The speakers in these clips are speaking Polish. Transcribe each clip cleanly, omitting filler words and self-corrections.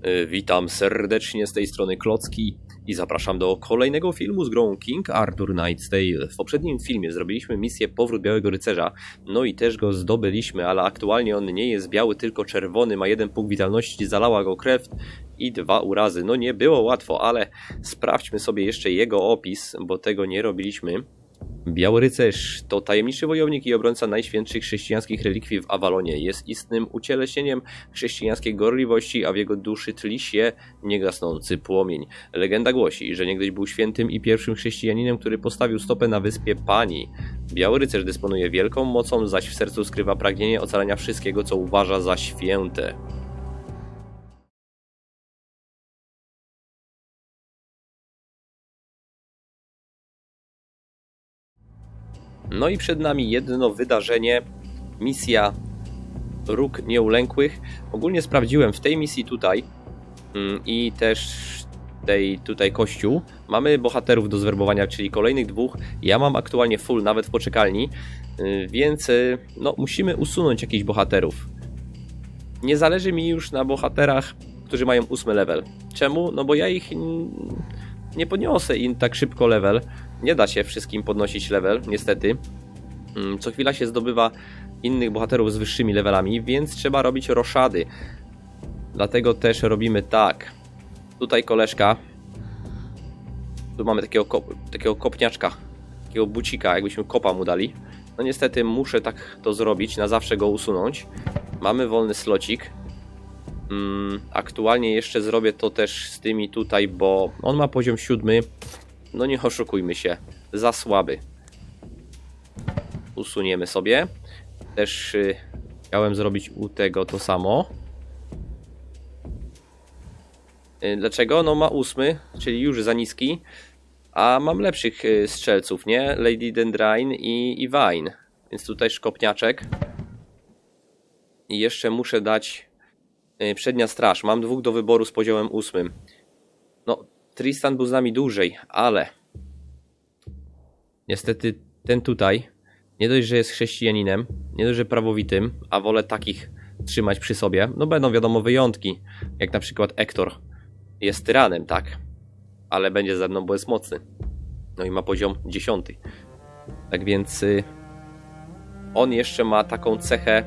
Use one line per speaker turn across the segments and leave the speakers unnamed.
Witam serdecznie z tej strony Klocki i zapraszam do kolejnego filmu z grą King Arthur Knight's Tale. W poprzednim filmie zrobiliśmy misję Powrót Białego Rycerza, no i też go zdobyliśmy, ale aktualnie on nie jest biały, tylko czerwony, ma 1 punkt witalności, zalała go krew i 2 urazy. No nie było łatwo, ale sprawdźmy sobie jeszcze jego opis, bo tego nie robiliśmy. Biały Rycerz to tajemniczy wojownik i obrońca najświętszych chrześcijańskich relikwii w Avalonie. Jest istnym ucieleśnieniem chrześcijańskiej gorliwości, a w jego duszy tli się niegasnący płomień. Legenda głosi, że niegdyś był świętym i pierwszym chrześcijaninem, który postawił stopę na wyspie Pani. Biały Rycerz dysponuje wielką mocą, zaś w sercu skrywa pragnienie ocalania wszystkiego, co uważa za święte. No i przed nami jedno wydarzenie, misja Róg Nieulękłych. Ogólnie sprawdziłem w tej misji tutaj i też tej tutaj kościół. Mamy bohaterów do zwerbowania, czyli kolejnych 2. Ja mam aktualnie full, nawet w poczekalni, więc no, musimy usunąć jakichś bohaterów. Nie zależy mi już na bohaterach, którzy mają 8 level. Czemu? No bo ja ich nie podniosę im tak szybko level. Nie da się wszystkim podnosić level, niestety. Co chwila się zdobywa innych bohaterów z wyższymi levelami, więc trzeba robić roszady. Dlatego też robimy tak. Tutaj koleżka. Tu mamy takiego kopniaczka, takiego bucika, jakbyśmy kopa mu dali. No niestety muszę tak to zrobić, na zawsze go usunąć. Mamy wolny slocik. Aktualnie jeszcze zrobię to też z tymi tutaj, bo on ma poziom 7. No nie oszukujmy się, za słaby. Usuniemy sobie. Też chciałem zrobić u tego to samo. Dlaczego? No ma 8, czyli już za niski. A mam lepszych strzelców, nie? Lady Dendrain i Vine. Więc tutaj szkopniaczek. I jeszcze muszę dać przednia straż. Mam 2 do wyboru z poziomem 8. No, Tristan był z nami dłużej, ale niestety ten tutaj nie dość, że jest chrześcijaninem, nie dość, że prawowitym, a wolę takich trzymać przy sobie. No będą wiadomo wyjątki, jak na przykład Hector. Jest tyranem, tak, ale będzie ze mną, bo jest mocny. No i ma poziom 10. Tak więc on jeszcze ma taką cechę,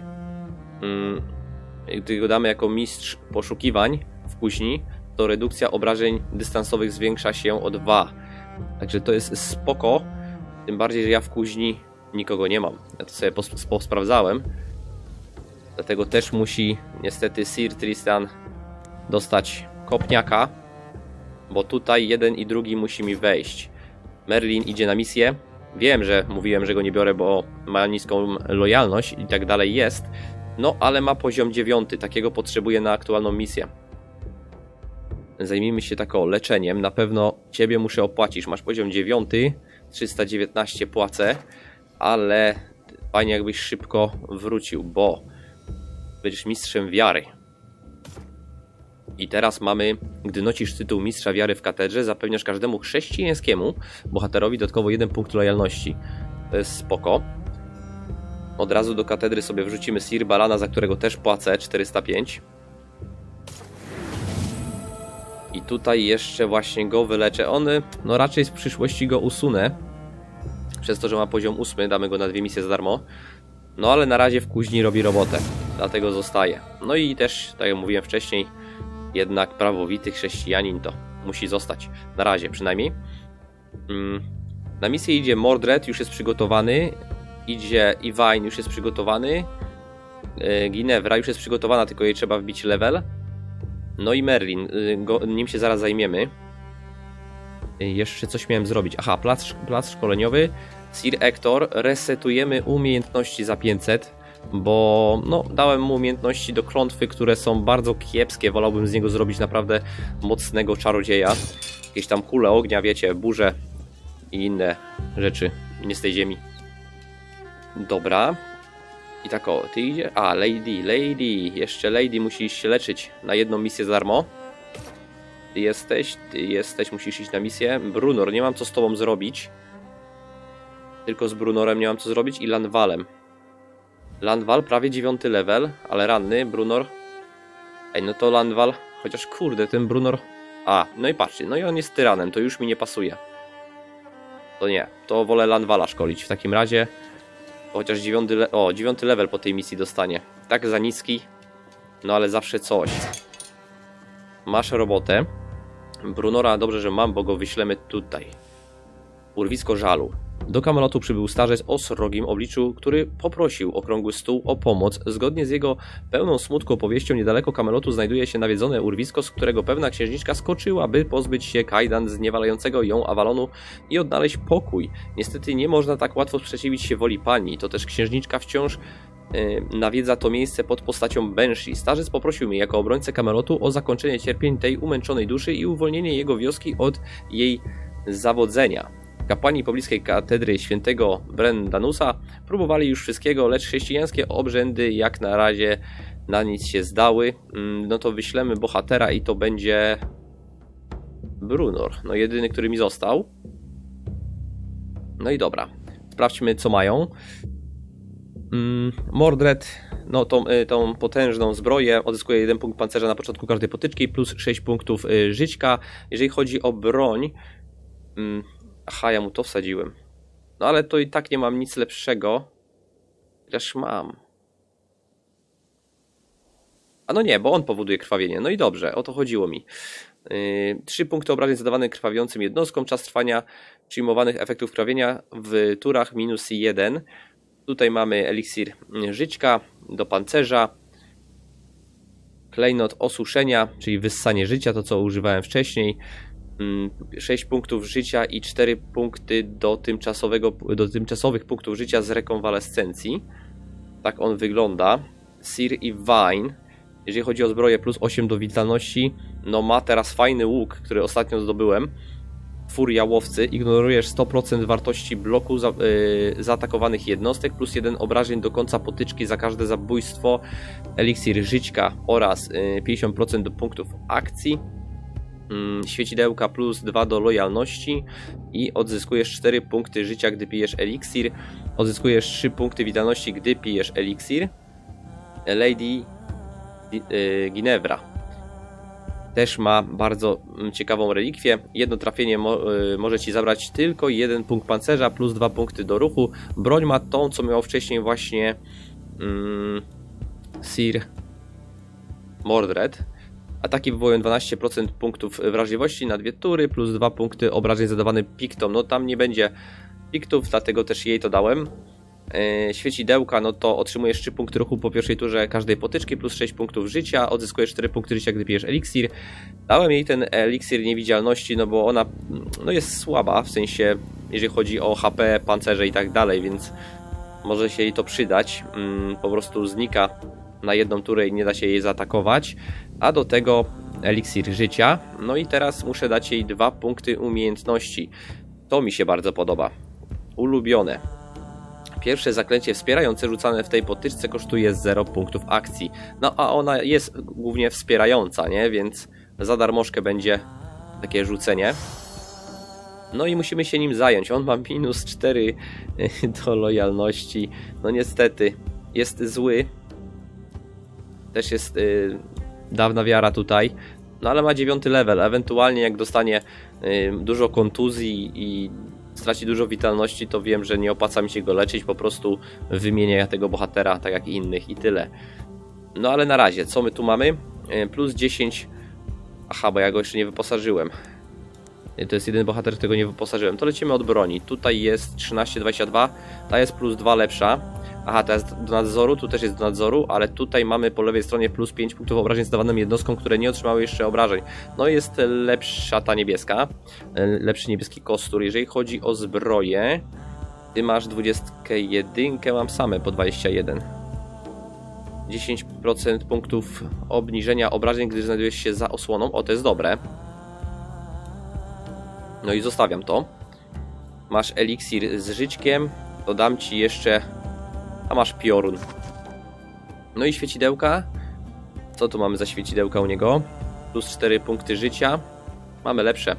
gdy go damy jako mistrz poszukiwań w kuźni, to redukcja obrażeń dystansowych zwiększa się o 2. Także to jest spoko. Tym bardziej, że ja w kuźni nikogo nie mam. Ja to sobie sprawdzałem. Dlatego też musi niestety Sir Tristan dostać kopniaka. Bo tutaj jeden i drugi musi mi wejść. Merlin idzie na misję. Wiem, że mówiłem, że go nie biorę, bo ma niską lojalność i tak dalej jest. No ale ma poziom 9. Takiego potrzebuję na aktualną misję. Zajmijmy się taką leczeniem. Na pewno ciebie muszę opłacić. Masz poziom 9. 319 płacę. Ale fajnie jakbyś szybko wrócił, bo będziesz mistrzem wiary. I teraz mamy, gdy nosisz tytuł mistrza wiary w katedrze, zapewniasz każdemu chrześcijańskiemu bohaterowi dodatkowo 1 punkt lojalności. To jest spoko. Od razu do katedry sobie wrzucimy Sir Balana, za którego też płacę 405. I tutaj jeszcze właśnie go wyleczę. On, no raczej w przyszłości go usunę. Przez to, że ma poziom 8, damy go na 2 misje za darmo. No ale na razie w kuźni robi robotę. Dlatego zostaje. No i też, tak jak mówiłem wcześniej, jednak prawowity chrześcijanin to musi zostać. Na razie przynajmniej. Na misję idzie Mordred, już jest przygotowany. Idzie Iwain, już jest przygotowany. Ginevra już jest przygotowana, tylko jej trzeba wbić level. No i Merlin, nim się zaraz zajmiemy. Jeszcze coś miałem zrobić. Aha, plac szkoleniowy. Sir Hector, resetujemy umiejętności za 500. Bo no, dałem mu umiejętności do klątwy, które są bardzo kiepskie. Wolałbym z niego zrobić naprawdę mocnego czarodzieja. Jakieś tam kule ognia, wiecie, burze i inne rzeczy. Nie z tej ziemi. Dobra. I tak o, ty idzie? A, Lady. Jeszcze Lady musi iść się leczyć na 1 misję za darmo. Ty jesteś, musisz iść na misję. Brunor, nie mam co z tobą zrobić. Tylko z Brunorem nie mam co zrobić i Landwalem. Landwal prawie 9 level, ale ranny. Brunor. Ej, no to Landwal, Chociaż kurde, ten Brunor... no i patrzcie, no i on jest tyranem, to już mi nie pasuje. To nie, to wolę Landwala szkolić w takim razie. Chociaż 9 level po tej misji dostanie. Tak za niski, no ale zawsze coś. Masz robotę. Brunora dobrze, że mam, bo go wyślemy tutaj. Urwisko żalu. Do Camelotu przybył starzec o srogim obliczu, który poprosił okrągły stół o pomoc. Zgodnie z jego pełną smutku opowieścią, niedaleko Camelotu znajduje się nawiedzone urwisko, z którego pewna księżniczka skoczyła, by pozbyć się kajdan zniewalającego ją Avalonu i odnaleźć pokój. Niestety nie można tak łatwo sprzeciwić się woli pani. To też księżniczka wciąż nawiedza to miejsce pod postacią Banshee. Starzec poprosił mnie jako obrońcę Camelotu o zakończenie cierpień tej umęczonej duszy i uwolnienie jego wioski od jej zawodzenia. Kapłani pobliskiej katedry świętego Brendanusa próbowali już wszystkiego, lecz chrześcijańskie obrzędy jak na razie na nic się zdały. No to wyślemy bohatera i to będzie Brunor, no jedyny, który mi został. No i dobra, sprawdźmy co mają. Mordred, no tą potężną zbroję, odzyskuje 1 punkt pancerza na początku każdej potyczki plus 6 punktów żyćka. Jeżeli chodzi o broń, aha, ja mu to wsadziłem. No ale to i tak nie mam nic lepszego. Chociaż mam. A no nie, bo on powoduje krwawienie. No i dobrze, o to chodziło mi. 3 punkty obrażeń zadawane krwawiącym jednostkom. Czas trwania przyjmowanych efektów krwawienia w turach -1. Tutaj mamy eliksir żyćka do pancerza. Klejnot osuszenia, czyli wyssanie życia, to co używałem wcześniej. 6 punktów życia i 4 punkty do tymczasowych punktów życia z rekonwalescencji. Tak on wygląda. Seer i Vine. Jeżeli chodzi o zbroję, plus 8 do witalności. No ma teraz fajny łuk, który ostatnio zdobyłem. Furia łowcy. Ignorujesz 100% wartości bloku zaatakowanych jednostek, plus 1 obrażeń do końca potyczki za każde zabójstwo. Eliksir żyćka oraz 50% do punktów akcji. Świecidełka plus 2 do lojalności i odzyskujesz 4 punkty życia, gdy pijesz eliksir. Odzyskujesz 3 punkty witalności, gdy pijesz eliksir. Lady Ginevra też ma bardzo ciekawą relikwię. Jedno trafienie może ci zabrać tylko 1 punkt pancerza plus 2 punkty do ruchu. Broń ma tą, co miał wcześniej właśnie Sir Mordred. Ataki wywołują 12% punktów wrażliwości na 2 tury, plus 2 punkty obrażeń zadawany piktom. No tam nie będzie piktów, dlatego też jej to dałem. Świecidełka, no to otrzymujesz 3 punkty ruchu po pierwszej turze każdej potyczki, plus 6 punktów życia, odzyskujesz 4 punkty życia, gdy pijesz eliksir. Dałem jej ten eliksir niewidzialności, no bo ona jest słaba, w sensie jeżeli chodzi o HP, pancerze i tak dalej, więc może się jej to przydać. Po prostu znika na jedną turę i nie da się jej zaatakować. A do tego eliksir życia. No i teraz muszę dać jej 2 punkty umiejętności. To mi się bardzo podoba. Ulubione. Pierwsze zaklęcie wspierające rzucane w tej potyczce kosztuje 0 punktów akcji. No a ona jest głównie wspierająca, nie? Więc za darmożkę będzie takie rzucenie. No i musimy się nim zająć. On ma -4 do lojalności. No niestety jest zły. Też jest dawna wiara tutaj. No ale ma 9 level. Ewentualnie jak dostanie dużo kontuzji i straci dużo witalności, to wiem, że nie opłaca mi się go leczyć. Po prostu wymienię tego bohatera tak jak innych i tyle. No ale na razie, co my tu mamy? Plus 10. Aha, bo ja go jeszcze nie wyposażyłem. To jest jeden bohater, którego nie wyposażyłem. To lecimy od broni. Tutaj jest 13-22. Ta jest plus 2 lepsza. Aha, ta jest do nadzoru, tu też jest do nadzoru, ale tutaj mamy po lewej stronie plus 5 punktów obrażeń zadawanym jednostkom, które nie otrzymały jeszcze obrażeń. No jest lepsza ta niebieska, lepszy niebieski kostur. Jeżeli chodzi o zbroję, ty masz 21, mam same po 21. 10% punktów obniżenia obrażeń, gdy znajdujesz się za osłoną. O, to jest dobre. No i zostawiam to. Masz eliksir z żyćkiem, dodam ci jeszcze... A masz piorun. No i świecidełka. Co tu mamy za świecidełka u niego? Plus 4 punkty życia. Mamy lepsze.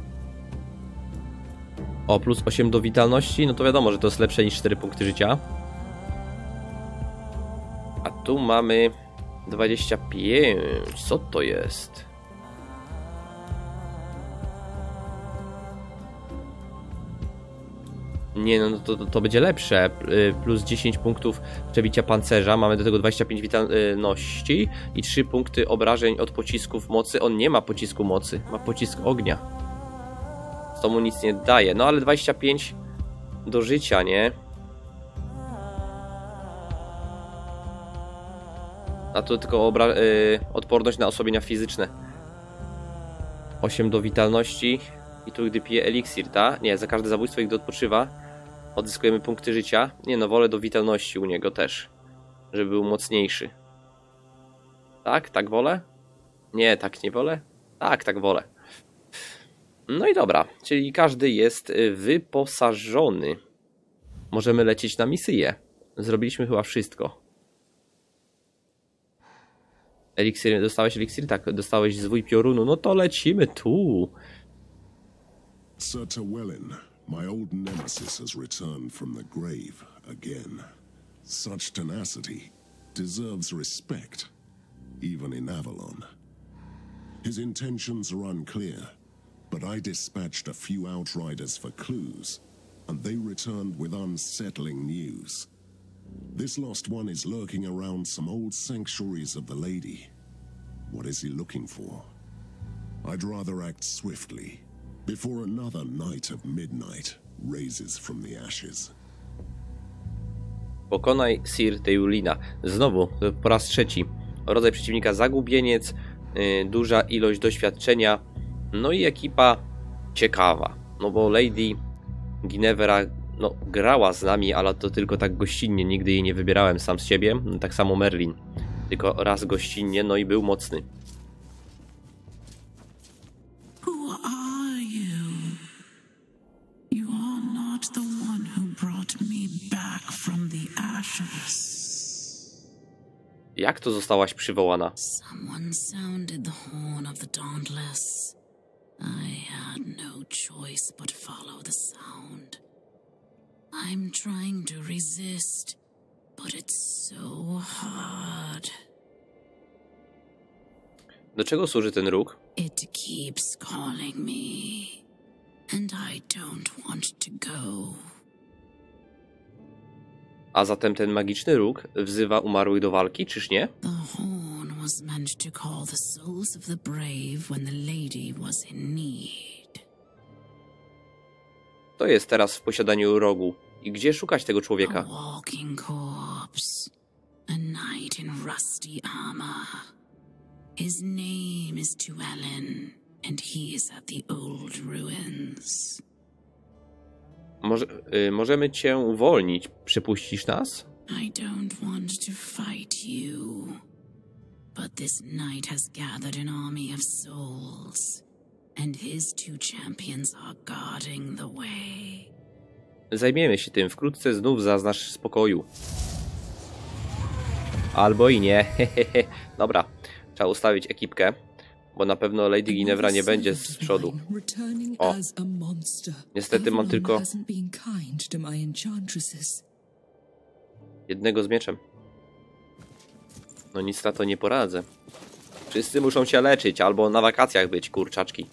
O, plus 8 do witalności. No to wiadomo, że to jest lepsze niż 4 punkty życia. A tu mamy 25. Co to jest? Nie, no to będzie lepsze. Plus 10 punktów przebicia pancerza. Mamy do tego 25 witalności i 3 punkty obrażeń od pocisków mocy. On nie ma pocisku mocy, ma pocisk ognia. To mu nic nie daje. No ale 25 do życia, nie? A tu tylko odporność na osłabienia fizyczne. 8 do witalności. I tu gdy pije eliksir, ta? Nie, za każde zabójstwo, gdy odpoczywa, odzyskujemy punkty życia. Nie no, wolę do witalności u niego też, żeby był mocniejszy. Tak? Tak wolę? Nie, tak nie wolę? Tak, tak wolę. No i dobra, czyli każdy jest wyposażony. Możemy lecieć na misję. Zrobiliśmy chyba wszystko. Eliksir, dostałeś eliksir? Tak, dostałeś zwój piorunu. No to lecimy tu.
Sir Tywelin, my old nemesis has returned from the grave again. Such tenacity deserves respect, even in Avalon. His intentions are unclear, but I dispatched a few outriders for clues, and they returned with unsettling news. This lost one is lurking around some old sanctuaries of the Lady. What is he looking for? I'd rather act swiftly, before another night of midnight raises from the ashes.
Pokonaj Sir Tywelina. Znowu, po raz trzeci. Rodzaj przeciwnika zagubieniec, duża ilość doświadczenia, no i ekipa ciekawa. No bo Lady Ginevra no, grała z nami, ale to tylko tak gościnnie, nigdy jej nie wybierałem sam z siebie. Tak samo Merlin, tylko raz gościnnie, no i był mocny. Jak to zostałaś przywołana?
Someone sounded the horn of the Dauntless. I had no choice but follow the sound. I'm trying to resist, but it's so hard.
Do czego służy ten róg?
It keeps calling me, and I don't want to go.
A zatem ten magiczny róg wzywa umarłych do walki, czyż nie?
The horn was meant to call the souls of the brave when the lady was in need.
To jest teraz w posiadaniu rogu. I gdzie szukać tego człowieka?
A walking corpse, a knight in rusty armor. His name is Tywelin, and he is at the old ruins.
Możemy cię uwolnić. Przypuścisz nas?
I don't want to fight you, but this knight has gathered an army of souls, and his two champions are guarding the way.
Zajmiemy się tym. Wkrótce znów zaznasz spokoju. Albo i nie. Dobra, trzeba ustawić ekipkę, bo na pewno Lady Ginevra nie będzie z przodu. O, niestety mam tylko jednego z mieczem. No nic na to nie poradzę. Wszyscy muszą się leczyć, albo na wakacjach być, kurczaczki.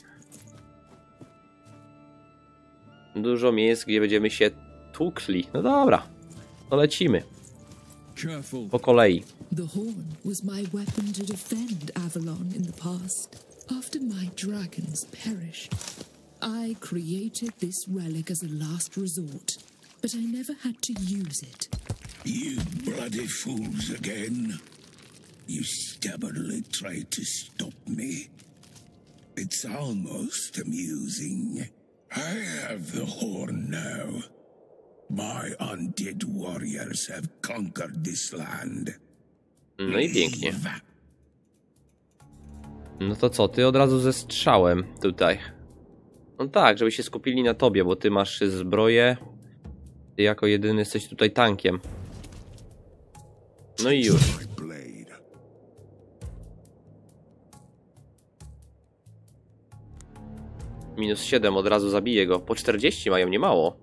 Dużo miejsc, gdzie będziemy się tłukli. No dobra, to lecimy. Po kolei.
The horn was my weapon to defend Avalon in the past. After my dragons perished, I created this relic as a last resort, but I never had to use it.
You bloody fools again. You stubbornly tried to stop me. It's almost amusing. I have the horn now. My undead warriors have conquered this land.
No i pięknie. No to co, ty od razu ze strzałem tutaj. No tak, żeby się skupili na tobie, bo ty masz zbroję. Ty jako jedyny jesteś tutaj tankiem. No i już. Minus 7, od razu zabiję go. Po 40 mają, nie mało.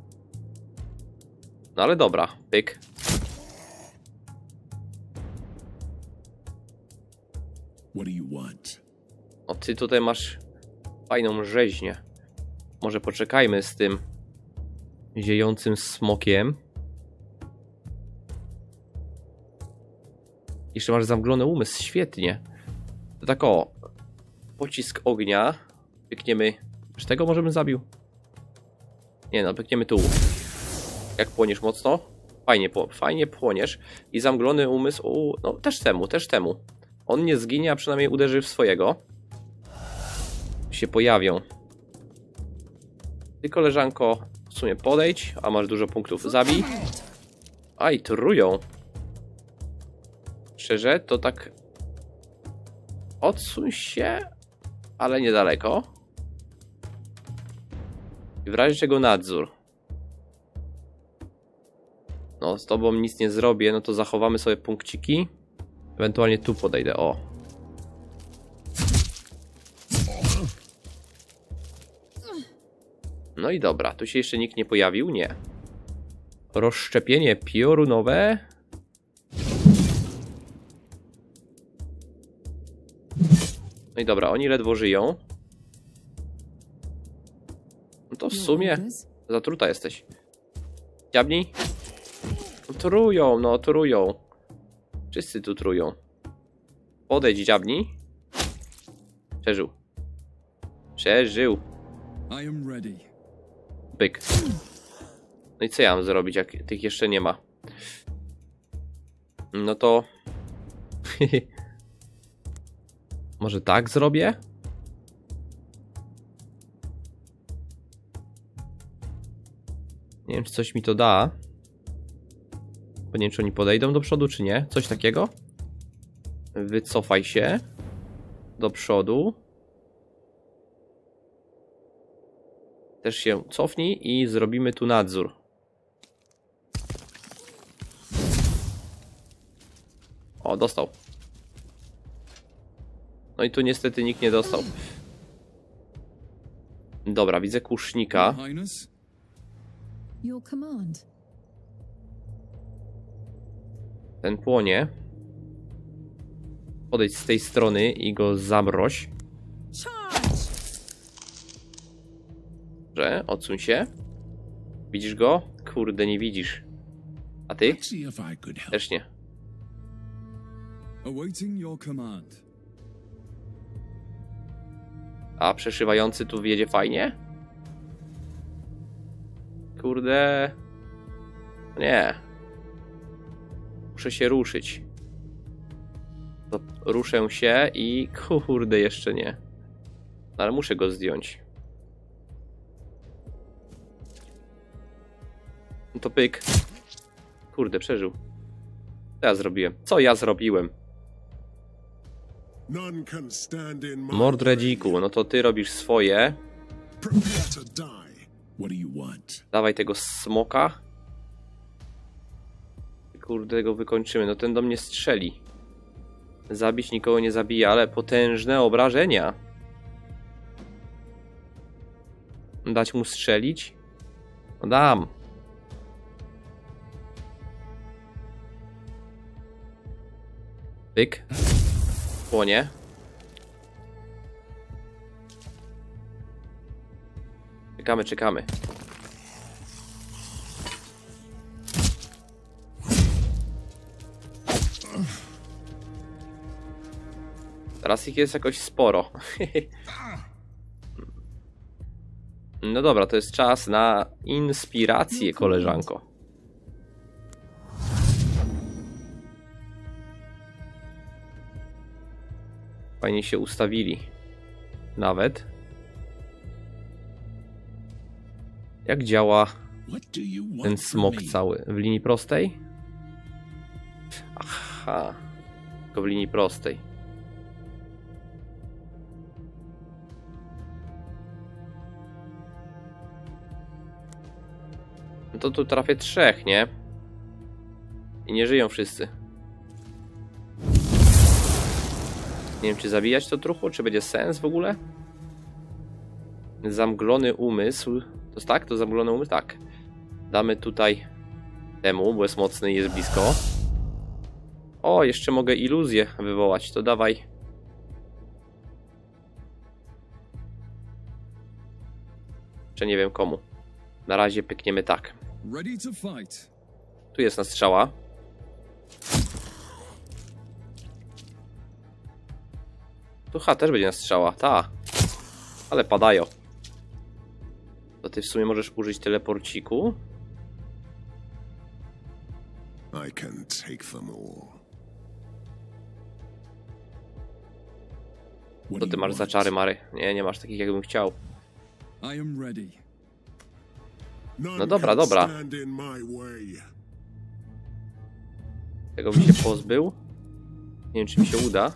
No ale dobra, pyk.
What do you want?
O, ty tutaj masz fajną rzeźnię. Może poczekajmy z tym ziejącym smokiem. Jeszcze masz zamglony umysł, świetnie. To tak o, pocisk ognia. Pykniemy, czy tego możemy zabił? Nie no, pykniemy tu. Jak płoniesz mocno? Fajnie płoniesz. I zamglony umysł, no też temu. On nie zginie, a przynajmniej uderzy w swojego. Się pojawią. Ty, koleżanko, w sumie podejdź, a masz dużo punktów. Zabij. Aj, trują. Szczerze, to tak... Odsuń się, ale niedaleko. I w razie czego nadzór. No, z tobą nic nie zrobię, no to zachowamy sobie punkciki. Ewentualnie tu podejdę, o. No i dobra, tu się jeszcze nikt nie pojawił? Nie. Rozszczepienie piorunowe. No i dobra, oni ledwo żyją. No to w sumie zatruta jesteś. Dziabnij. No, trują. Wszyscy tu trują. Podejdź, dziabnij. Przeżył. Byk. No i co ja mam zrobić, jak tych jeszcze nie ma? No to... Może tak zrobię? Nie wiem, czy coś mi to da. Bo nie wiem, czy oni podejdą do przodu, czy nie. Coś takiego. Wycofaj się. Do przodu. Też się cofnij i zrobimy tu nadzór. O, dostał. No i tu niestety nikt nie dostał. Dobra, widzę kusznika. Ten płonie. Podejdź z tej strony i go zamroź. Dobrze, odsuń się. Widzisz go? Kurde, nie widzisz. A ty? Też nie. A przeszywający tu wjedzie fajnie? Kurde. Nie. Muszę się ruszyć. To ruszę się i kurde, jeszcze nie. Ale muszę go zdjąć. No to pyk. Kurde, przeżył. Co ja zrobiłem? Co ja zrobiłem? Mordredziku, no to ty robisz swoje. Dawaj tego smoka. Kurde, go wykończymy. No ten do mnie strzeli. Zabić nikogo nie zabija, ale potężne obrażenia. Dać mu strzelić? No dam. Pyk. Płonie. Czekamy. Teraz ich jest jakoś sporo. No dobra, to jest czas na inspirację, koleżanko. Fajnie się ustawili. Nawet. Jak działa ten smok cały? W linii prostej? Aha. Tylko w linii prostej. No to tu trafię 3, nie? I nie żyją wszyscy. Nie wiem, czy zabijać to truchło, czy będzie sens w ogóle? Zamglony umysł. To jest tak? To zamglony umysł? Tak. Damy tutaj temu, bo jest mocny i jest blisko. O, jeszcze mogę iluzję wywołać. To dawaj. Jeszcze nie wiem komu. Na razie pykniemy tak.
Ready to fight.
Tu jest na strzała. Tu też będzie na strzała, ta. Ale padają. To ty w sumie możesz użyć teleporciku.
I can take them all. What
Co
do
ty
you
masz za
want?
czary, Mary? Nie, nie masz takich, jakbym chciał.
I am ready.
None
No dobra,
can
dobra.
stand in my way.
Tego bym się pozbył. Nie wiem, czy mi się uda.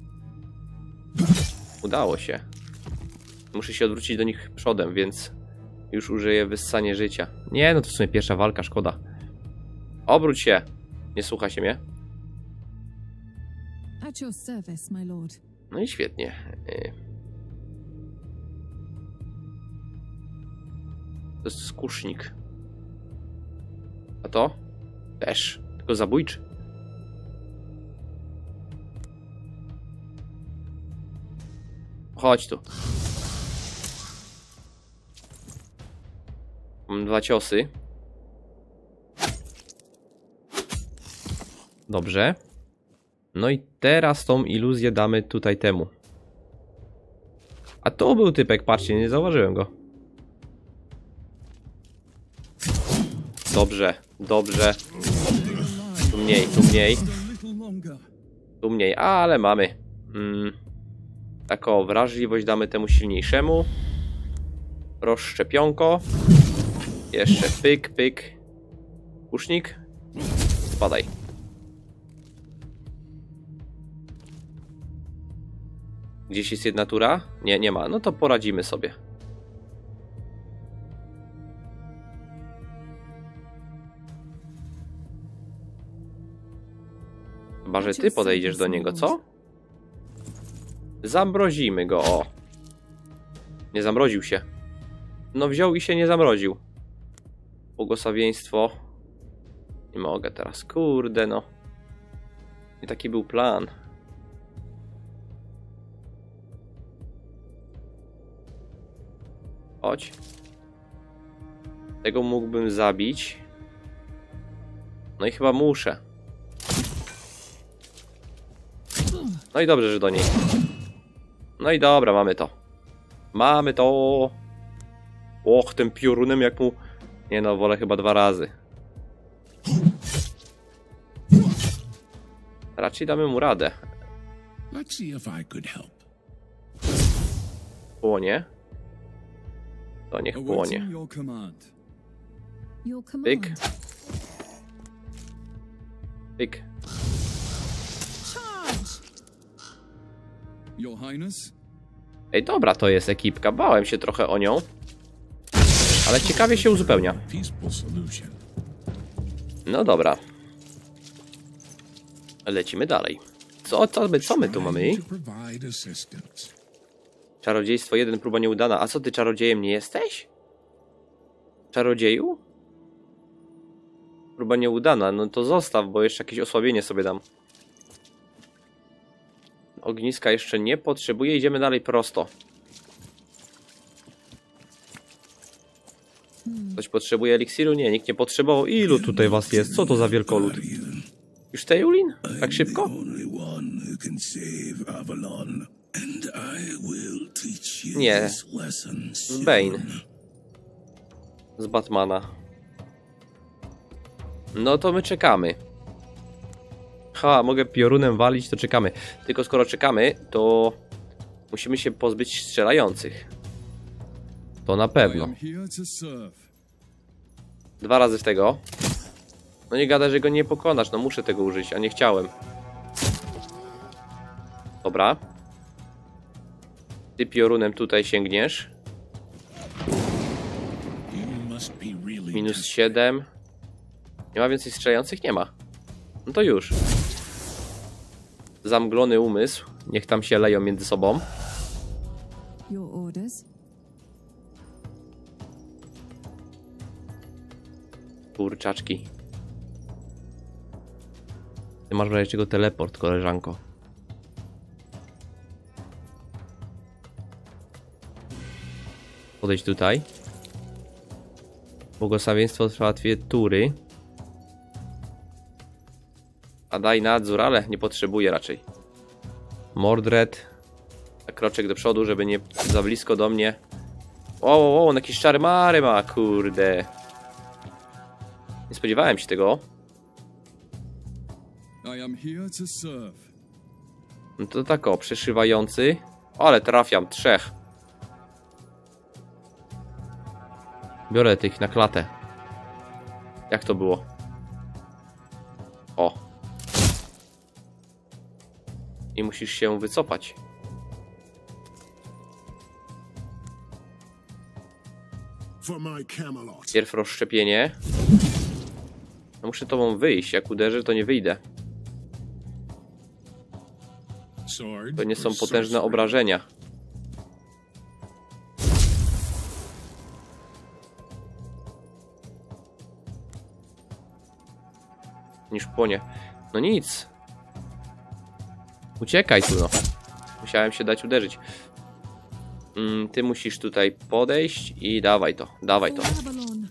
Udało się. Muszę się odwrócić do nich przodem, więc już użyję wyssanie życia. Nie, no to w sumie pierwsza walka, szkoda. Obróć się. Nie słucha się mnie.
At your service, my lord.
No i świetnie. To jest skusznik. A to? Też. Tylko zabójczy. Chodź tu. Mam 2 ciosy. Dobrze. No i teraz tą iluzję damy tutaj temu. A to był typek, patrzcie, nie zauważyłem go. Dobrze, dobrze. Tu mniej, tu mniej.
A little longer.
Tu mniej, ale mamy. Taką wrażliwość damy temu silniejszemu. Rozszczepionko. Jeszcze pyk, pyk. Kusznik. Spadaj. Gdzieś jest jedna tura? Nie, nie ma. No to poradzimy sobie. Chyba, że ty podejdziesz do niego, co? Zamrozimy go, o. Nie zamroził się. No wziął i się nie zamroził. Błogosławieństwo. Nie mogę teraz, kurde no. I taki był plan. Chodź. Tego mógłbym zabić. No i chyba muszę. No i dobrze, że do niej. No i dobra, mamy to. Mamy to. Och, tym piorunem jak mu... Nie no, wolę chyba 2 razy. Raczej damy mu radę.
Let's see if I could help.
Płonie. To niech płonie.
Awaiting your command.
Your command.
Pyk. Pyk.
Your Highness.
Ej, dobra, to jest ekipka. Bałem się trochę o nią. Ale ciekawie się uzupełnia.
Peaceful solution.
No dobra. Lecimy dalej. Co my tu mamy?
Trying to provide assistance.
Czarodziejstwo 1, próba nieudana. A co, ty czarodziejem nie jesteś? Czarodzieju? Próba nieudana. No to zostaw, bo jeszcze jakieś osłabienie sobie dam. Ogniska jeszcze nie potrzebuję. Idziemy dalej prosto. Ktoś potrzebuje eliksiru? Nie, nikt nie potrzebował. Ilu tutaj was jest? Co to za wielkolud? Już Teulin? Tak szybko?
Only one who can save Avalon. And I will teach you
Nie.
this lesson
Z
soon.
Bane. Z Batmana. No to my czekamy. Ha, mogę piorunem walić, to czekamy. Tylko skoro czekamy, to musimy się pozbyć strzelających. To na
I
pewno.
am here to serve.
2 razy w tego. No nie gada, że go nie pokonasz. No muszę tego użyć, a nie chciałem. Dobra. Ty piorunem tutaj sięgniesz.
You must be really
Minus 7. Nie ma więcej strzelających? Nie ma. No to już. Zamglony umysł. Niech tam się leją między sobą.
Your orders.
Kurczaczki. Ty masz wreszcie czego teleport, koleżanko. Podejdź tutaj. Błogosławieństwo trwa 2 tury. A daj nadzór, ale nie potrzebuję raczej. Mordred. Kroczek do przodu, żeby nie za blisko do mnie. O, on jakiś czary mary ma, kurde. Nie spodziewałem się tego.
I am here to serve.
No to tak o, przeszywający. Ale trafiam, 3. Biorę tych na klatę. Jak to było? O. I musisz się wycofać.
For my Camelot.
Pierw rozszczepienie. No muszę tobą wyjść. Jak uderzę, to nie wyjdę.
Sword.
To nie są
or
potężne
sorcery?
obrażenia. Niż płonie. No nic. Uciekaj tu, no. Musiałem się dać uderzyć. Ty musisz tutaj podejść i dawaj to, dawaj to.
For Avalon.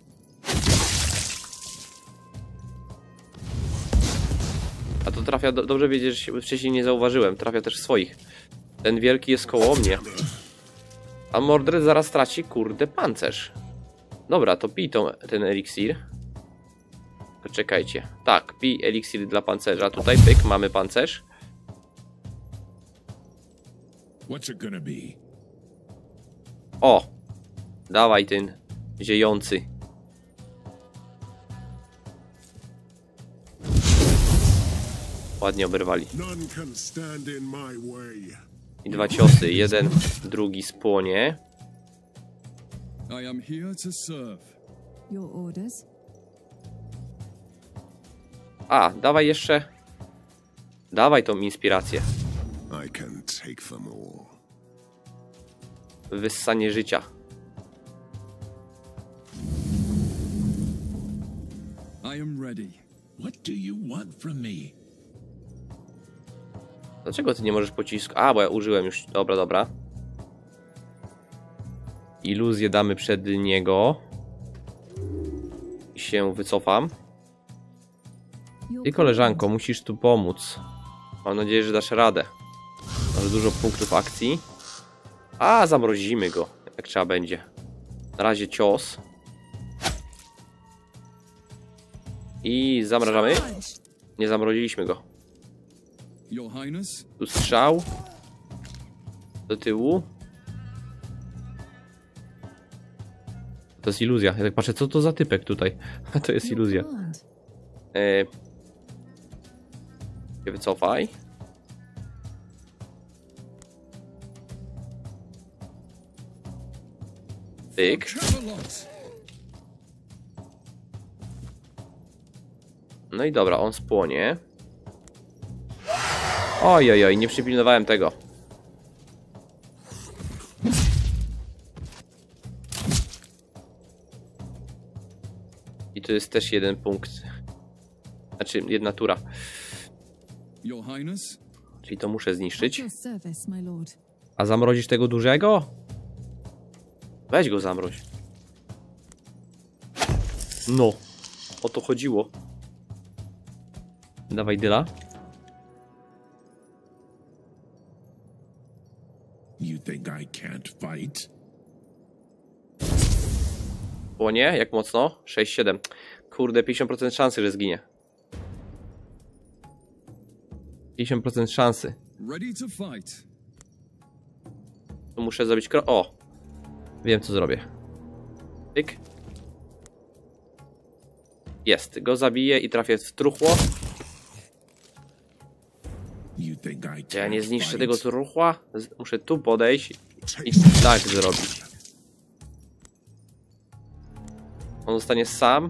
A to trafia, dobrze wiedzieć, że się wcześniej nie zauważyłem. Trafia też swoich. Ten wielki jest koło mnie. A Mordred zaraz traci, kurde, pancerz. Dobra, to pij ten eliksir. Czekajcie. Tak, pij eliksir dla pancerza. Tutaj pyk, mamy pancerz.
What's it gonna be?
O! Dawaj ten ziejący. Ładnie oberwali.
None can stand in my way.
I 2 ciosy. Jeden, drugi spłonie.
I am here to serve.
Your orders?
A, dawaj jeszcze. Dawaj tą inspirację.
I can take them all.
Wyssanie życia.
I am ready.
What do you want from me?
Dlaczego ty nie możesz pocisku? A, bo ja użyłem już. Dobra, dobra. Iluzję damy przed niego. I się wycofam.
Your
Ty, koleżanko, musisz tu pomóc. Mam nadzieję, że dasz radę. Masz dużo punktów akcji. A, zamrozimy go, jak trzeba będzie. Na razie cios. I zamrażamy. Nie zamroziliśmy go.
Your Highness?
Tu strzał. Do tyłu. To jest iluzja. Ja tak patrzę, co to za typek tutaj. To jest iluzja.
command.
Się wycofaj. Tyk.
Camelot!
No i dobra, on spłonie. Oj, nie przypilnowałem tego. I to jest też 1 punkt. Znaczy, 1 tura.
Your Highness?
Czyli to muszę
At
zniszczyć.
your service, my lord.
A zamrozisz tego dużego? Weź go zamroź. No. O to chodziło. Dawaj dyla.
You think I can't fight?
Płonie? Jak mocno? 6-7. Kurde, 50% szansy, że zginie. 50% szansy.
Ready to fight.
Tu muszę zrobić O! Wiem, co zrobię. Tyk. Jest. Go zabiję i trafię w truchło.
You think I
Czy ja nie
can't
zniszczę
fight?
tego truchła? Muszę tu podejść i tak zrobić. On zostanie sam.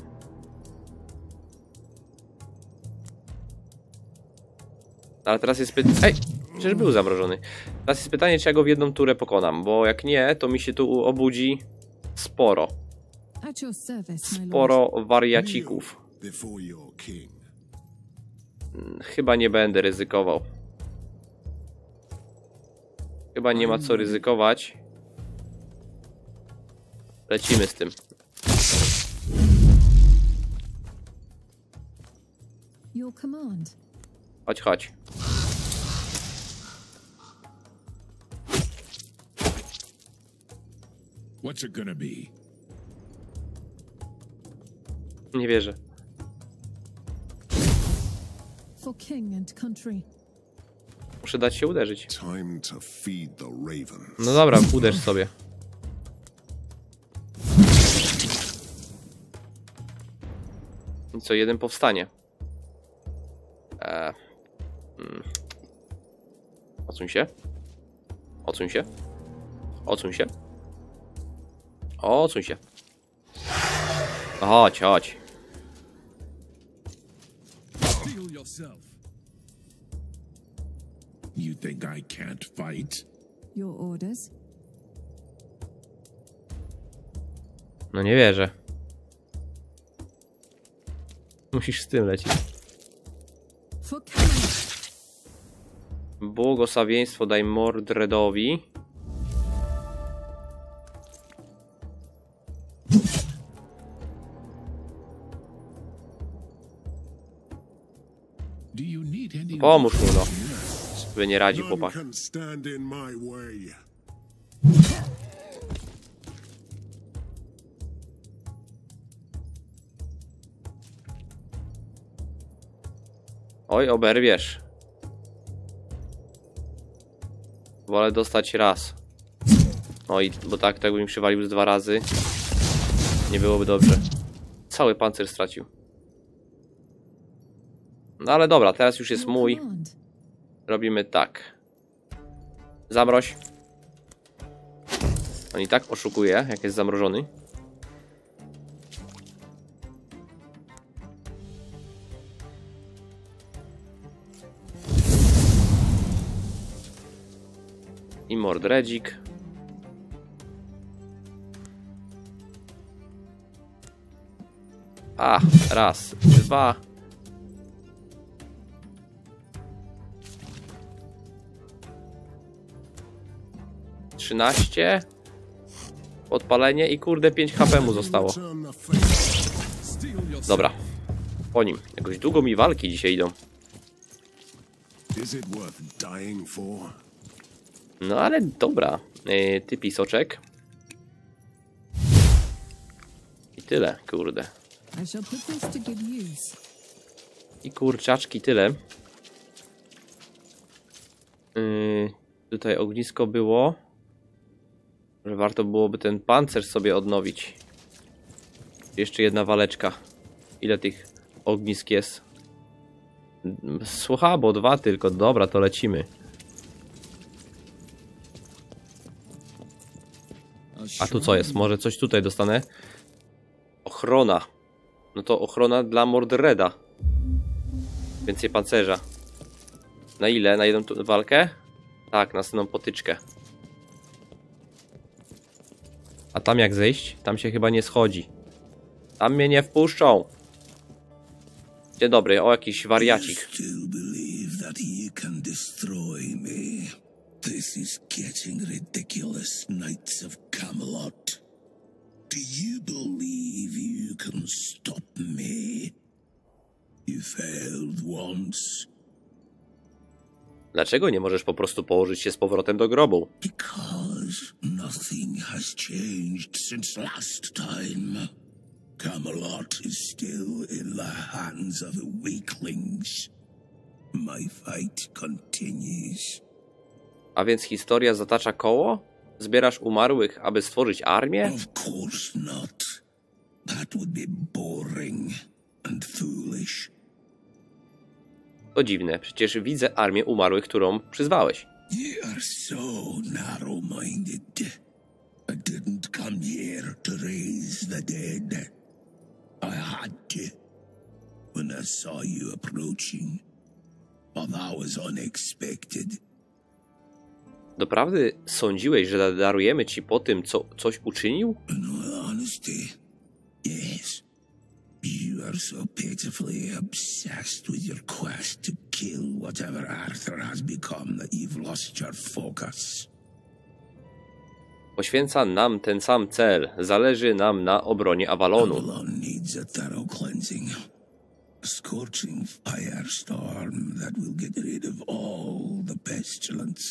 Ale teraz jest pytanie... Ej! Przecież był zamrożony. Teraz jest pytanie, czy ja go w 1 turę pokonam, bo jak nie, to mi się tu obudzi sporo.
At your service, my lord.
Sporo wariacików.
Before your king.
Chyba nie będę ryzykował. Chyba nie ma co ryzykować. Lecimy z tym.
Your command.
Chodź, chodź.
What's it gonna be?
Nie wierzę.
For king and country.
Muszę dać się uderzyć.
Time to feed the ravens.
No dobra, uderz sobie. I co, jeden powstanie. Odsuń się. Odsuń się. Odsuń się. Odsuń się. Chodź, chodź.
Steel yourself.
You think I can't fight?
Your orders.
No nie wierzę. Musisz z tym lecieć.
For command.
Błogosławieństwo daj Mordredowi.
Do you need any
Pomóż mu, no. By nie radzi
None
chłopak.
can stand in my way.
Oj, oberwiesz. Wolę dostać raz. Oj, bo tak jakbym przywalił z 2 razy, nie byłoby dobrze. Cały pancerz stracił. No ale dobra, teraz już jest
Your
mój.
command.
Robimy tak. Zamroź. On i tak oszukuje, jak jest zamrożony. I Mordredzik. A, raz, 2. Podpalenie i kurde 5 HP mu zostało.
Turn the face.
Steel yourself.
Dobra. Po nim. Jakoś długo mi walki dzisiaj idą.
Is it worth dying for?
No ale dobra. Ty pisoczek. I tyle, kurde.
I shall put this to good use.
I kurczaczki tyle. Tutaj ognisko było. Że warto byłoby ten pancerz sobie odnowić. Jeszcze jedna waleczka. Ile tych ognisk jest? Słuchabo, 2 tylko. Dobra, to lecimy. A tu co jest? Może coś tutaj dostanę? Ochrona. No to ochrona dla Mordreda. Więcej pancerza. Na ile? Na jedną walkę? Tak, na następną potyczkę. A tam jak zejść? Tam się chyba nie schodzi. Tam mnie nie wpuszczą. Dzień dobry, o jakiś wariacik.
Still believe that you can destroy me. This is getting ridiculous, Knights of Camelot. Do you believe you can stop me? You failed once.
Dlaczego nie możesz po prostu położyć się z powrotem do grobu?
Because nothing has changed since last time. Camelot is still in the hands of weaklings. My fight continues.
A więc historia zatacza koło? Zbierasz umarłych, aby stworzyć armię?
Of course not. That would be boring and foolish.
To dziwne, przecież widzę armię umarłych, którą przyzwałeś.
You are so narrow-minded. I didn't come here to raise the dead. I had to. When I saw you approaching, but that was unexpected.
Doprawdy sądziłeś, że darujemy ci po tym, co coś uczynił?
In all honesty, yes. You are so pitifully obsessed with your quest to kill whatever Arthur has become that you've lost your focus.
Poświęca nam ten sam cel. Zależy nam na obronie Avalonu.
Avalon needs a thorough cleansing. A scorching firestorm that will get rid of all the pestilence.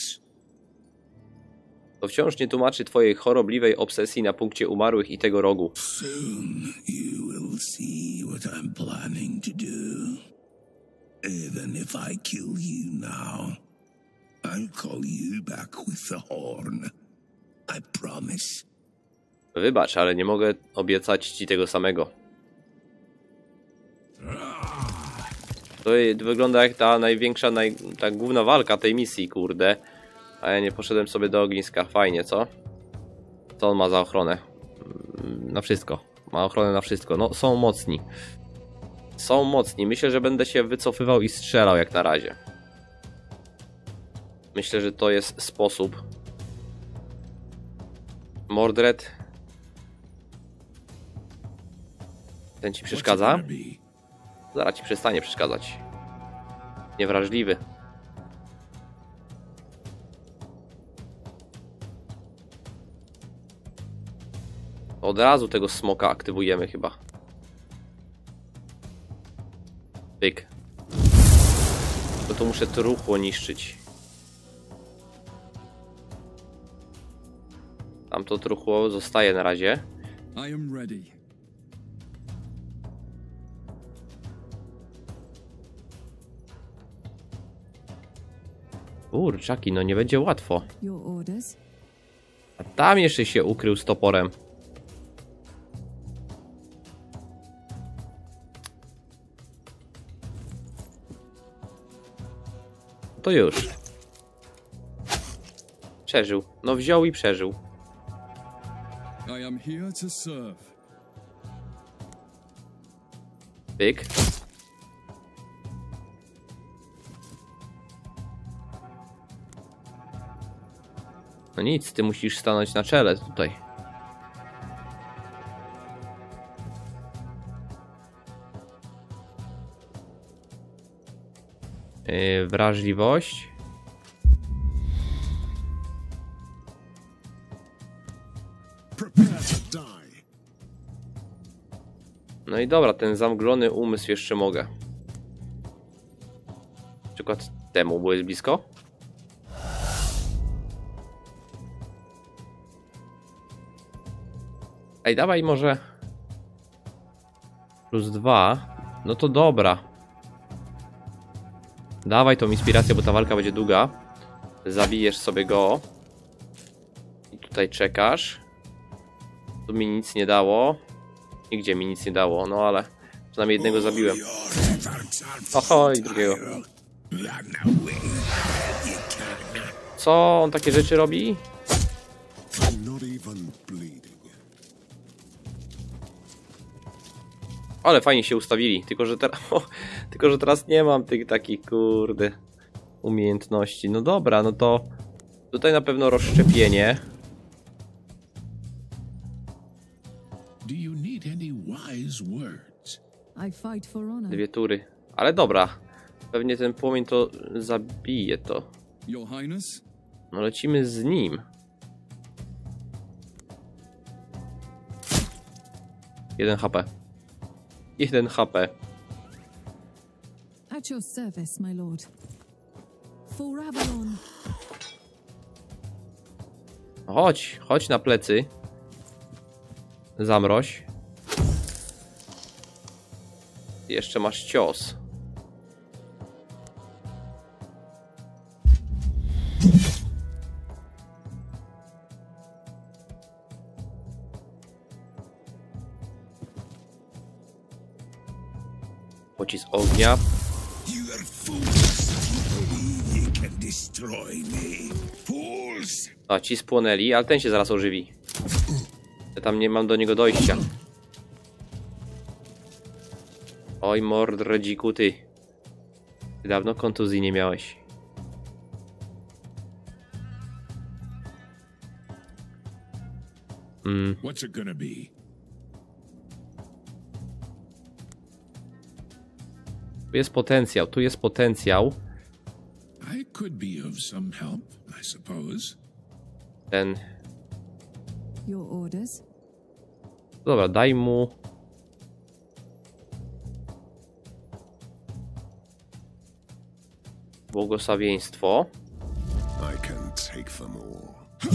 To wciąż nie tłumaczy twojej chorobliwej obsesji na punkcie umarłych i tego rogu.
Soon you will see what I'm planning to do. Even if I kill you now, I'll call you back with the horn. I promise.
Wybacz, ale nie mogę obiecać ci tego samego. To wygląda jak ta największa, ta główna walka tej misji, kurde. A ja nie poszedłem sobie do ogniska. Fajnie, co? Co on ma za ochronę? Na wszystko. Ma ochronę na wszystko. No, są mocni. Są mocni. Myślę, że będę się wycofywał i strzelał jak na razie. Myślę, że to jest sposób. Mordred. Ten ci przeszkadza? Zaraz ci przestanie przeszkadzać. Niewrażliwy. Od razu tego smoka aktywujemy chyba. Pyk. Bo tu muszę truchło niszczyć. Tamto truchło zostaje na razie.
I am ready.
Kurczaki, no nie będzie łatwo.
Your orders?
A tam jeszcze się ukrył z toporem. To już. Przeżył. No wziął i przeżył.
I am here to serve.
Pyk. No nic, ty musisz stanąć na czele tutaj. Wrażliwość.
Prepare to die.
No i dobra, ten zamglony umysł jeszcze mogę. Na przykład temu, bo jest blisko. Ej, dawaj może +2. No to dobra. Dawaj tą inspirację, bo ta walka będzie długa. Zabijesz sobie go. I tutaj czekasz. Tu mi nic nie dało. Nigdzie mi nic nie dało, no ale przynajmniej jednego zabiłem. Oho, i drugiego. Co on takie rzeczy robi?
Not even bleeding.
Ale fajnie się ustawili, tylko że teraz nie mam tych takich, kurde, umiejętności. No dobra, no to tutaj na pewno rozszczepienie.
Do you need any wise words?
I fight for honor.
2 tury. Ale dobra, pewnie ten płomień to zabije to.
Your Highness?
No lecimy z nim. 1 HP. 1 HP.
At your service, my lord. For Avalon.
Chodź na plecy. Zamroź. Jeszcze masz cios. Pocisk ognia.
You are fools. Believe you can destroy me. Fools!
A ci spłonęli, ale ten się zaraz ożywi. Ja tam nie mam do niego dojścia. Oj, mordredziku, ty. Ty dawno kontuzji nie miałeś.
What's it gonna be?
Tu jest potencjał, tu jest potencjał.
I could be of some help, I suppose.
Ten...
Your orders?
Dobra, daj mu... Błogosławieństwo.
I can take them all.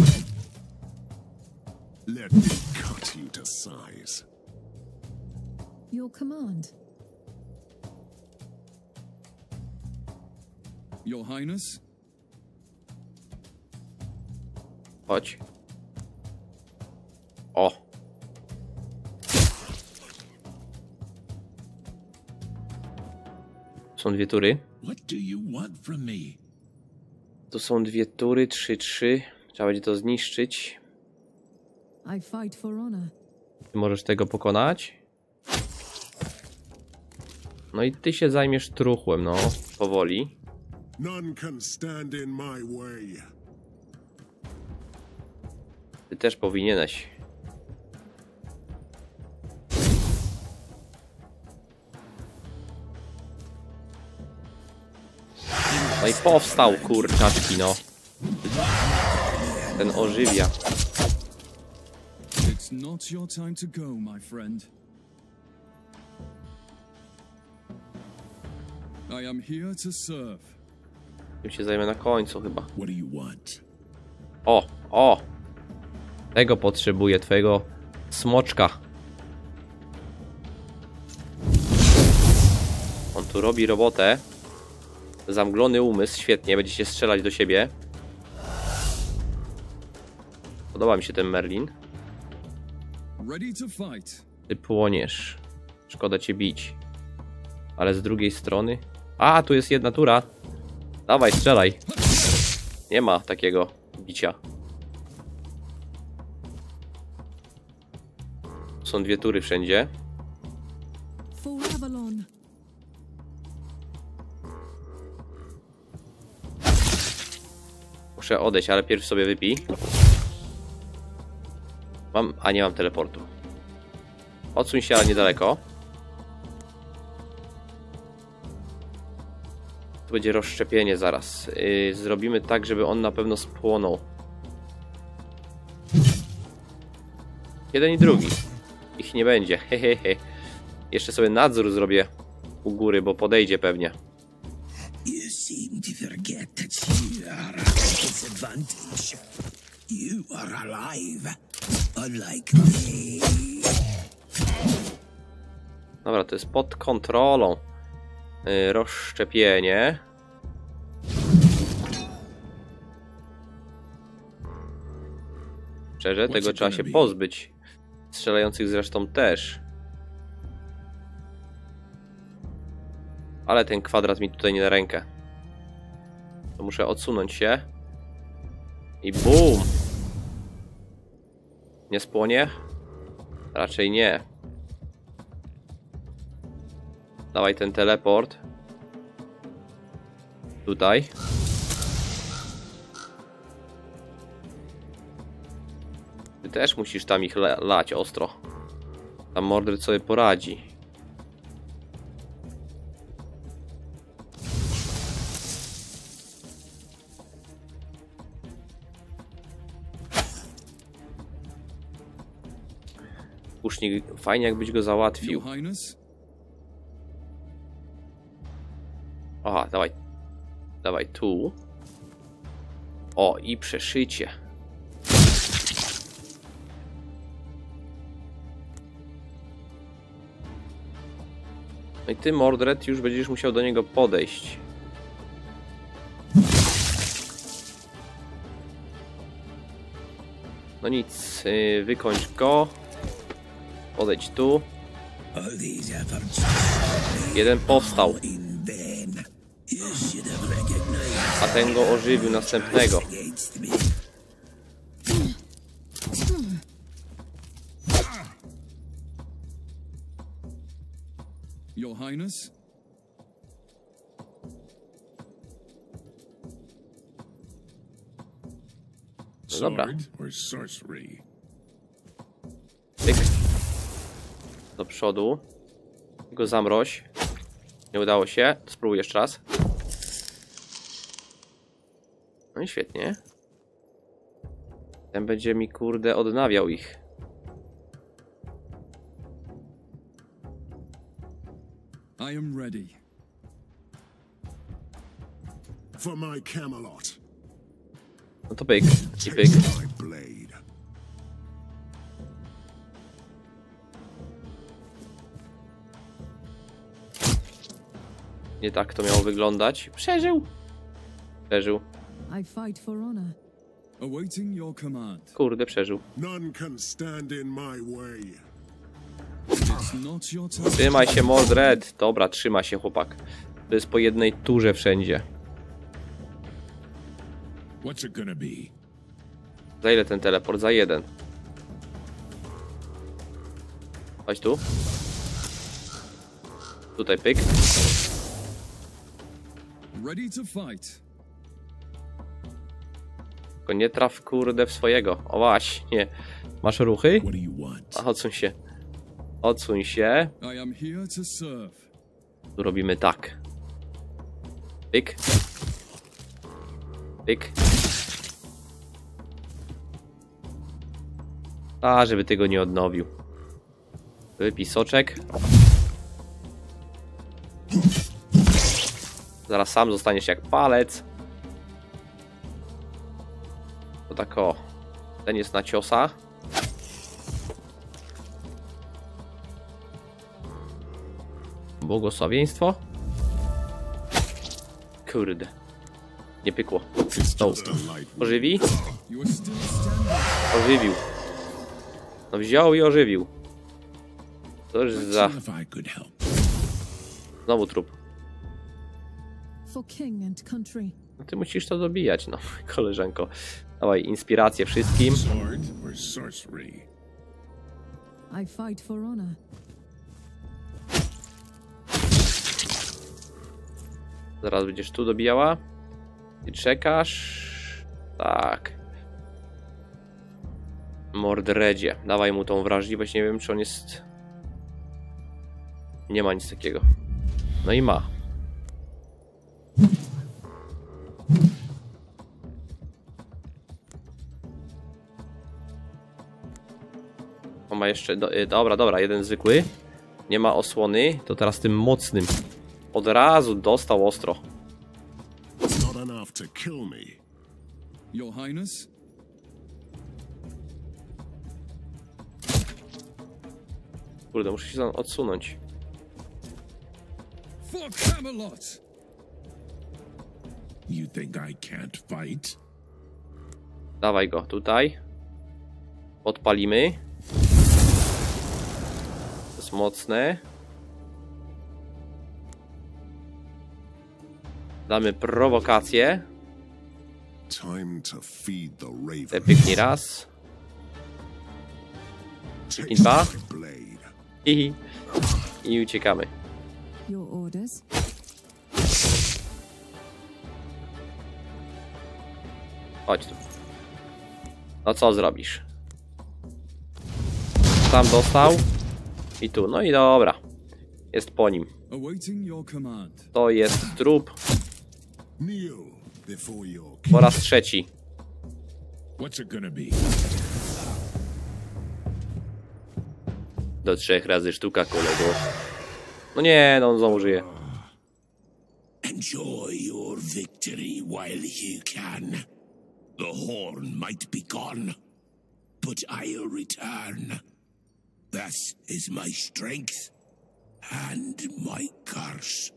Let me cut you to size.
Your command.
Your Highness?
Chodź. O. Są dwie tury.
What do you want from me?
Tu są dwie tury, 3-3. Trzeba będzie to zniszczyć.
I fight for honor.
Ty możesz tego pokonać. No i ty się zajmiesz truchłem, no. Powoli.
None can stand in my way.
Ty też powinieneś. No i powstał, kurczaczki, no. Ten ożywia.
It's not your time to go, my friend. I am here to serve.
Tym się zajmę na końcu chyba.
What do you want?
O, o! Tego potrzebuję, twojego smoczka. On tu robi robotę. Zamglony umysł, świetnie, będzie się strzelać do siebie. Podoba mi się ten Merlin.
Ready to fight.
Ty płoniesz. Szkoda cię bić. Ale z drugiej strony... A, tu jest jedna tura. Dawaj, strzelaj. Nie ma takiego bicia. Są dwie tury wszędzie.
For Avalon.
Muszę odejść, ale pierw sobie wypij. Mam... A, nie mam teleportu. Odsuń się, ale niedaleko. Tu będzie rozszczepienie zaraz. Zrobimy tak, żeby on na pewno spłonął. Jeden i drugi. Ich nie będzie. Hehehe. Jeszcze sobie nadzór zrobię u góry, bo podejdzie pewnie.
You seem to forget that you are at a disadvantage. You are alive, unlike me.
Dobra, to jest pod kontrolą. Rozszczepienie. Szczerze, tego trzeba się pozbyć. Strzelających zresztą też. Ale ten kwadrat mi tutaj nie na rękę. To muszę odsunąć się. I BUM! Nie spłonie? Raczej nie. Dawaj ten teleport. Tutaj. Ty też musisz tam ich lać ostro. Tam Mordred sobie poradzi. Pusznik, fajnie jakbyś go załatwił.
Your Highness?
Aha, dawaj. Dawaj tu. O, i przeszycie. No i ty, Mordred, już będziesz musiał do niego podejść. No nic, wykończ go. Podejdź tu.
All these efforts
Jeden powstał,
in vain. You should have recognized
a ten go ożywił następnego.
against me.
Your Highness?
No dobra.
Sword or sorcery?
Tyk. Do przodu. Go zamroź. Nie udało się. Spróbuj jeszcze raz. No i świetnie. Ten będzie mi, kurde, odnawiał ich.
I am ready.
For my Camelot.
No to pyk i pyk.
My blade.
Nie tak to miało wyglądać. Przeżył. Przeżył.
I fight for honor.
Awaiting your command.
Kurde, przeżył.
None can stand in my way.
It's not your time.
Trzymaj się, Mordred. Dobra, trzyma się chłopak. To jest po jednej turze wszędzie.
What's it gonna be?
Za ile ten teleport? Za jeden. Chodź tu. Tutaj pyk.
Ready to fight.
Tylko nie traf kurde w swojego. O właśnie. Masz ruchy?
What do you want?
A odsuń się. Odsuń się.
I am here to serve.
Tu robimy tak. Pyk. Pyk. A, żeby tego nie odnowił. Wypij soczek. Zaraz sam zostaniesz jak palec. To tak o. Ten jest na ciosa. Błogosławieństwo. Kurde. Nie pykło. No. Ożywi?
You are still standing.
Ożywił. No wziął i ożywił. To już za...
See if I could help.
Znowu trup.
For king and country.
No ty musisz to dobijać, no, koleżanko. Dawaj, inspirację wszystkim.
Sword or sorcery?
I fight for honor.
Zaraz będziesz tu dobijała. I czekasz. Tak. Mordredzie. Dawaj mu tą wrażliwość. Nie wiem, czy on jest... Nie ma nic takiego. No i ma. On ma jeszcze... Dobra, jeden zwykły. Nie ma osłony. To teraz tym mocnym. Od razu dostał ostro.
Not enough to kill me.
Your Highness?
Kurde, muszę się odsunąć.
For Camelot!
You think I can't fight?
Dawaj go tutaj. Odpalimy. To jest mocne. Damy prowokację.
Time to feed the raven.
Pyknij raz.
Take
I dwa.
my blade.
I uciekamy.
Your orders?
Chodź tu. No co zrobisz? Tam dostał. I tu. No i dobra. Jest po nim.
Awaiting your command.
To jest trup.
Kneel before your
Po raz trzeci.
What's it gonna be?
Do 3 razy sztuka, kolego. No nie, no on znowu żyje.
Enjoy your victory while you can. The horn might be gone, but I'll return. This is my strength and my curse.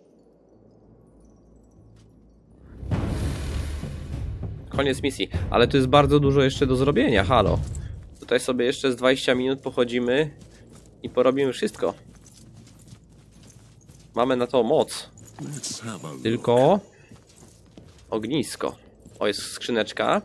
Koniec misji. Ale tu jest bardzo dużo jeszcze do zrobienia, halo. Tutaj sobie jeszcze z 20 minut pochodzimy i porobimy wszystko. Mamy na to moc.
Let's have a look.
Tylko ognisko. O, jest skrzyneczka.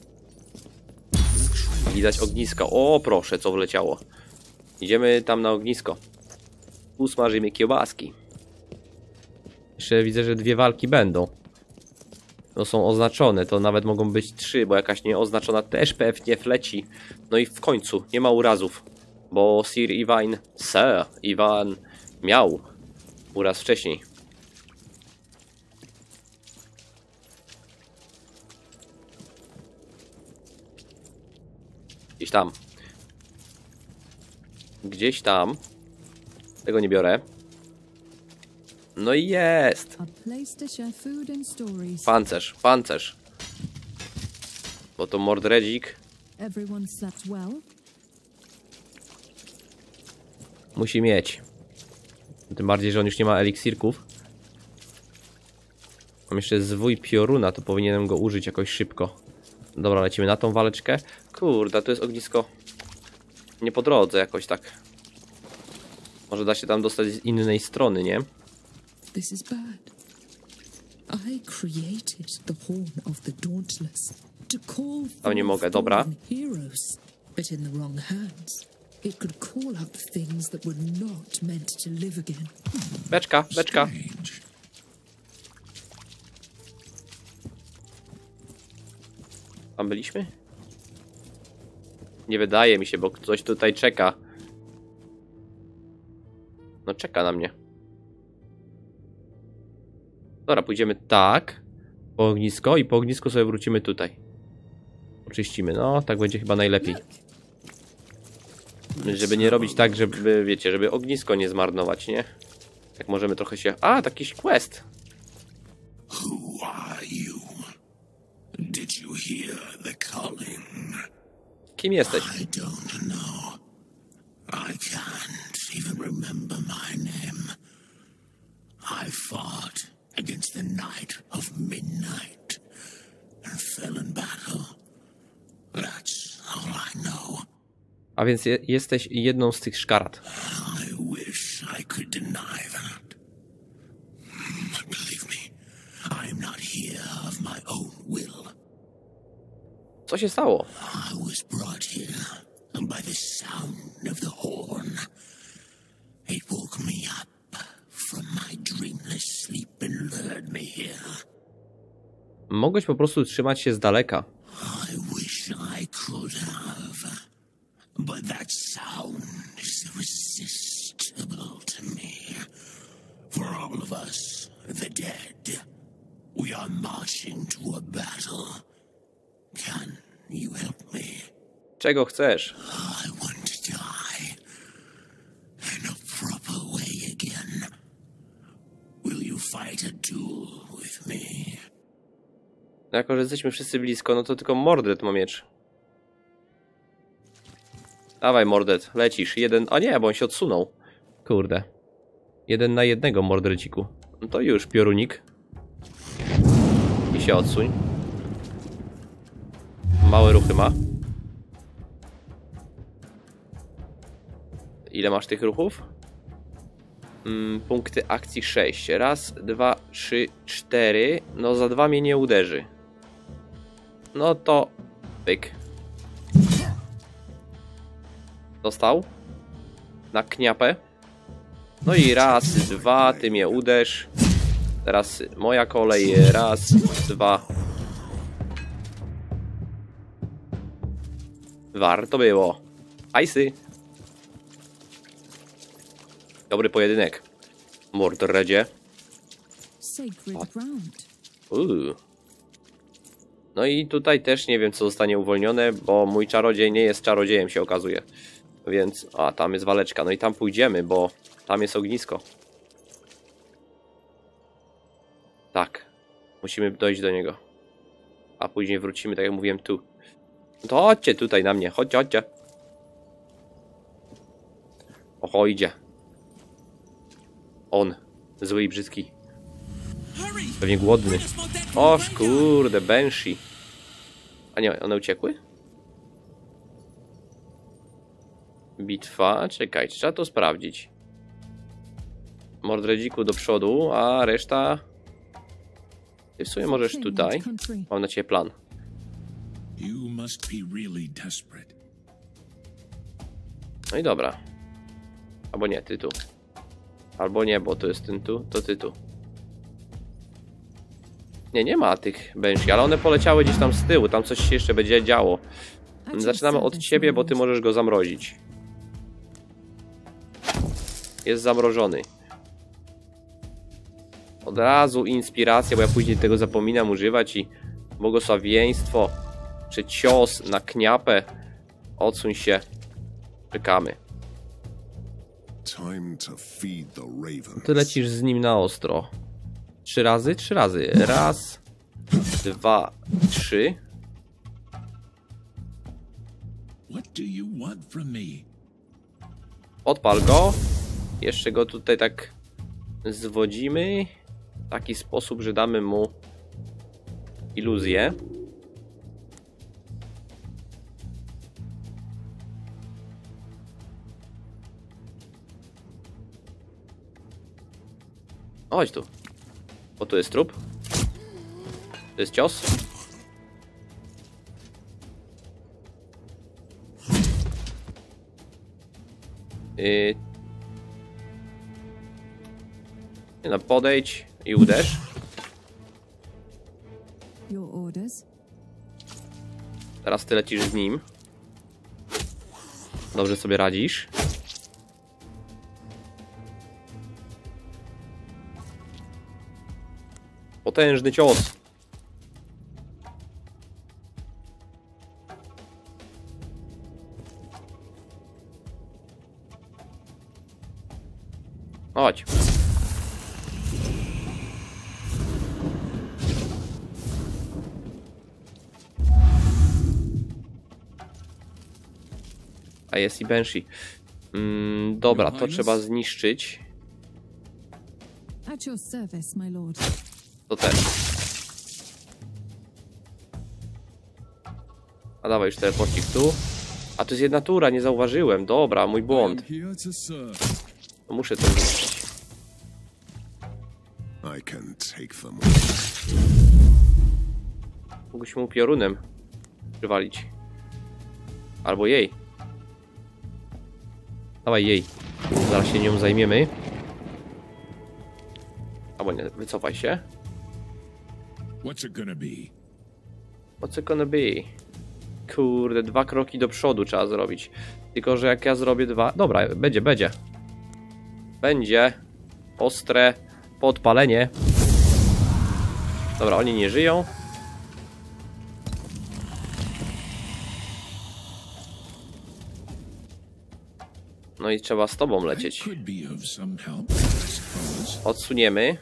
Widać ognisko. O, proszę, co wleciało. Idziemy tam na ognisko. Usmażymy kiełbaski. Jeszcze widzę, że 2 walki będą. No są oznaczone, to nawet mogą być 3, bo jakaś nieoznaczona też pewnie wleci. No i w końcu, nie ma urazów. Bo Sir Ivan miał uraz wcześniej. Gdzieś tam. Gdzieś tam. Tego nie biorę. No i jest.
A place to share food and stories.
Pancerz, pancerz. Bo to Mordredzik
Everyone slept well.
musi mieć. Tym bardziej, że on już nie ma eliksirków. Mam jeszcze zwój pioruna, to powinienem go użyć jakoś szybko. Dobra, lecimy na tą waleczkę. Kurde, tu jest ognisko nie po drodze jakoś tak. Może da się tam dostać z innej strony, nie?
This is bad. I created the Horn of the Dauntless to call
O, nie mogę, dobra.
fallen heroes, but in the wrong hands. It could call up things that were not meant to live again.
Beczka, beczka.
Strange.
Tam byliśmy? Nie wydaje mi się, bo coś tutaj czeka. No czeka na mnie. Dobra, pójdziemy tak. Po ognisko i po ognisku sobie wrócimy tutaj. Oczyścimy, no tak będzie chyba najlepiej. Żeby nie robić tak, żeby, wiecie, żeby ognisko nie zmarnować, nie? Jak możemy trochę się... A, taki quest.
Who are you? Did you hear the calling?
Kim jesteś?
I don't know. I can't even remember my name. I fought against the Knight of Midnight and fell in battle. That's all I know.
A więc jesteś jedną z tych szkarat.
I wish I could deny that. But believe me, I am not here of my own will.
Co się stało?
I was brought here by the sound of the horn. It woke me up from my dreamless sleep and lured me here.
Mogłeś po prostu trzymać się z daleka.
I wish I could have, but that sound is irresistible to me. For all of us, the dead, we are marching to a battle. Can you help me?
Czego chcesz?
I want to die in a proper way again. Will you fight a duel with me?
Jako że jesteśmy wszyscy blisko, no to tylko Mordred ma miecz. Dawaj Mordred, lecisz. Jeden... A nie, bo on się odsunął. Kurde. 1 na 1 Mordredziku. No to już, piorunik. I się odsuń. Małe ruchy ma. Ile masz tych ruchów? Punkty akcji 6. Raz, 2, 3, 4. No za 2 mnie nie uderzy. No to... Pyk. Dostał. Na kniapę. No i raz, 2. Ty mnie uderz. Teraz moja kolej. Raz, 2. Warto było. Hajsy. Dobry pojedynek. Mordredzie.
Sacred ground.
No i tutaj też nie wiem, co zostanie uwolnione, bo mój czarodziej nie jest czarodziejem, się okazuje. Więc... A, tam jest waleczka. No i tam pójdziemy, bo tam jest ognisko. Tak. Musimy dojść do niego. A później wrócimy, tak jak mówiłem, tu. No to chodźcie tutaj na mnie. Chodźcie, chodźcie. Oho, idzie. On. Zły i brzydki. Pewnie głodny. Oż kurde, Banshee. A nie, one uciekły? Bitwa. Czekajcie, trzeba to sprawdzić. Mordredziku do przodu, a reszta... Ty w sumie możesz tutaj. Mam na ciebie plan.
You must be really desperate.
No i dobra. Albo nie, ty tu. Albo nie, bo to jest ten tu, to ty tu. Nie, nie ma tych Banshee, ale one poleciały gdzieś tam z tyłu. Tam coś się jeszcze będzie działo. Zaczynamy od ciebie, bo ty możesz go zamrozić. Jest zamrożony. Od razu inspiracja, bo ja później tego zapominam używać i błogosławieństwo czy cios na kniapę. Odsuń się. Czekamy.
Time to feed the raven.
Ty lecisz z nim na ostro. 3 razy, 3 razy. Raz, 2, 3.
What do you want from me?
Odpal go. Jeszcze go tutaj tak zwodzimy. W taki sposób, że damy mu iluzję. Chodź tu. Bo tu jest trup. To jest cios. No, podejdź i uderz.
Your orders?
Teraz ty lecisz z nim. Dobrze sobie radzisz. Potężny cios. Chodź. A jest i Banshee. Dobra, to trzeba zniszczyć.
At your service, my lord.
To też. A dawaj już teleporcik tu. A to jest jedna tura, nie zauważyłem. Dobra, mój błąd. To muszę to zniszczyć.
I can take them.
Mógłbyś mu piorunem przywalić. Albo jej. Dawaj jej. Zaraz się nią zajmiemy. Albo nie, wycofaj się.
What's it gonna be?
What's it gonna be? Kurde, 2 kroki do przodu trzeba zrobić. Tylko, że jak ja zrobię 2... Dobra, będzie. Będzie. Ostre podpalenie. Dobra, oni nie żyją. No i trzeba z tobą lecieć.
Could be of some help, I suppose.
Odsuniemy.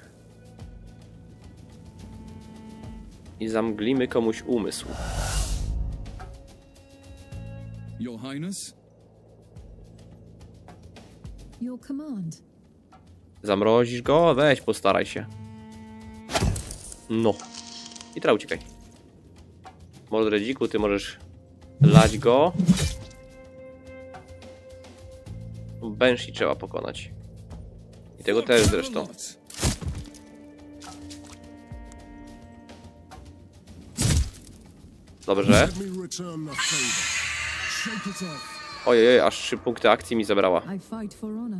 I zamglimy komuś umysł.
Your Highness?
Your command.
Zamrozisz go? Weź, postaraj się. No. I teraz uciekaj. Mordredziku, ty możesz lać go. Banshee trzeba pokonać. I tego też zresztą. Dobrze.
Let me return the favor.
Shake it off.
Ojej, aż 3 punkty akcji mi zabrała.
I fight for honor.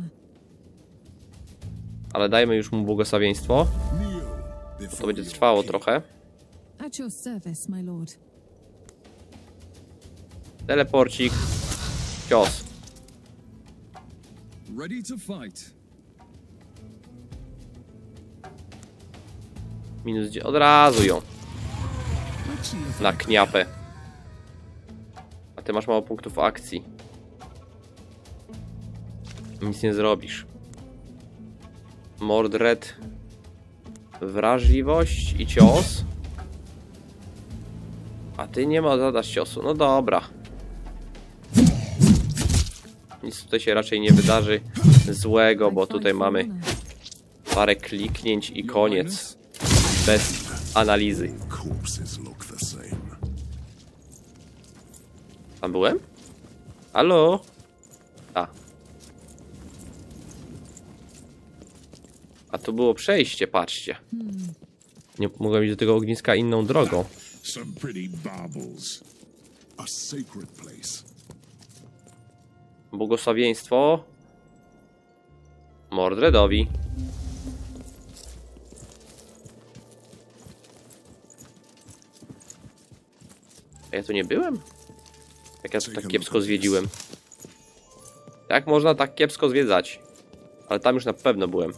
Ale dajmy już mu błogosławieństwo.
Kneel
To
before
będzie
your
trwało
king.
trochę.
At your service, my lord.
Teleporcik. Cios.
Ready to fight.
Minus od razu ją.
Let's see if
Na kniapę. A ty masz mało punktów akcji. Nic nie zrobisz. Mordred. Wrażliwość i cios. A ty nie zadasz ciosu. No dobra. Nic tutaj się raczej nie wydarzy złego, bo tutaj mamy parę kliknięć i
Your
koniec.
Highness?
Bez analizy.
Corpses look the same.
Tam byłem? Halo? A tu było przejście, patrzcie. Nie mogłem iść do tego ogniska inną drogą.
some pretty baubles.
A sacred place.
Błogosławieństwo Mordredowi. A ja tu nie byłem? Jak ja tu tak kiepsko zwiedziłem? Jak można tak kiepsko zwiedzać? Ale tam już na pewno byłem.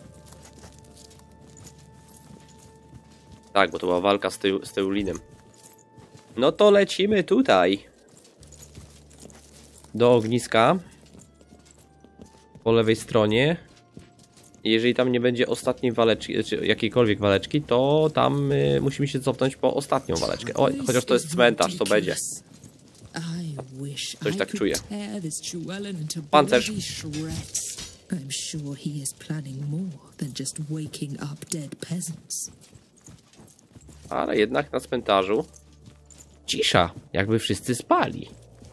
Tak, bo to była walka z Teulinem. No to lecimy tutaj. Do ogniska. Po lewej stronie. Jeżeli tam nie będzie ostatniej waleczki, czy jakiejkolwiek waleczki, to tam musimy się cofnąć po ostatnią waleczkę. O, chociaż to jest cmentarz, to będzie. Coś tak czuję. Pancerz.
I'm sure he is planning more than just waking up dead peasants.
Ale jednak na cmentarzu cisza, jakby wszyscy spali.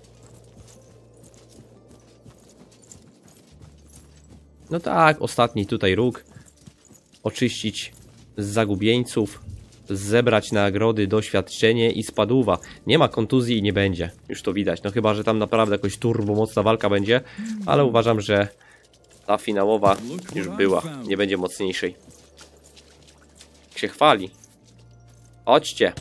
No tak, ostatni tutaj róg. Oczyścić z zagubieńców, zebrać nagrody, doświadczenie i spadówa. Nie ma kontuzji i nie będzie. Już to widać. No chyba, że tam naprawdę jakoś turbo mocna walka będzie. Ale uważam, że ta finałowa już była. Nie będzie mocniejszej. Jak się chwali. Chodźcie.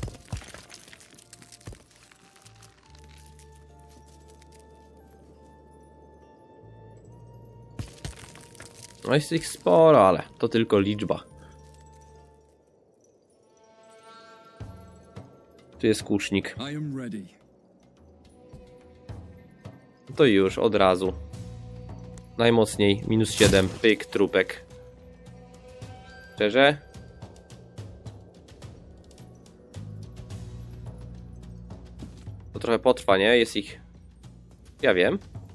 No jest ich sporo, ale to tylko liczba. Tu jest kusznik. To już od razu. Najmocniej, minus 7, pyk, trupek. Szczerze? To trochę potrwa, nie? Jest ich... Ja wiem.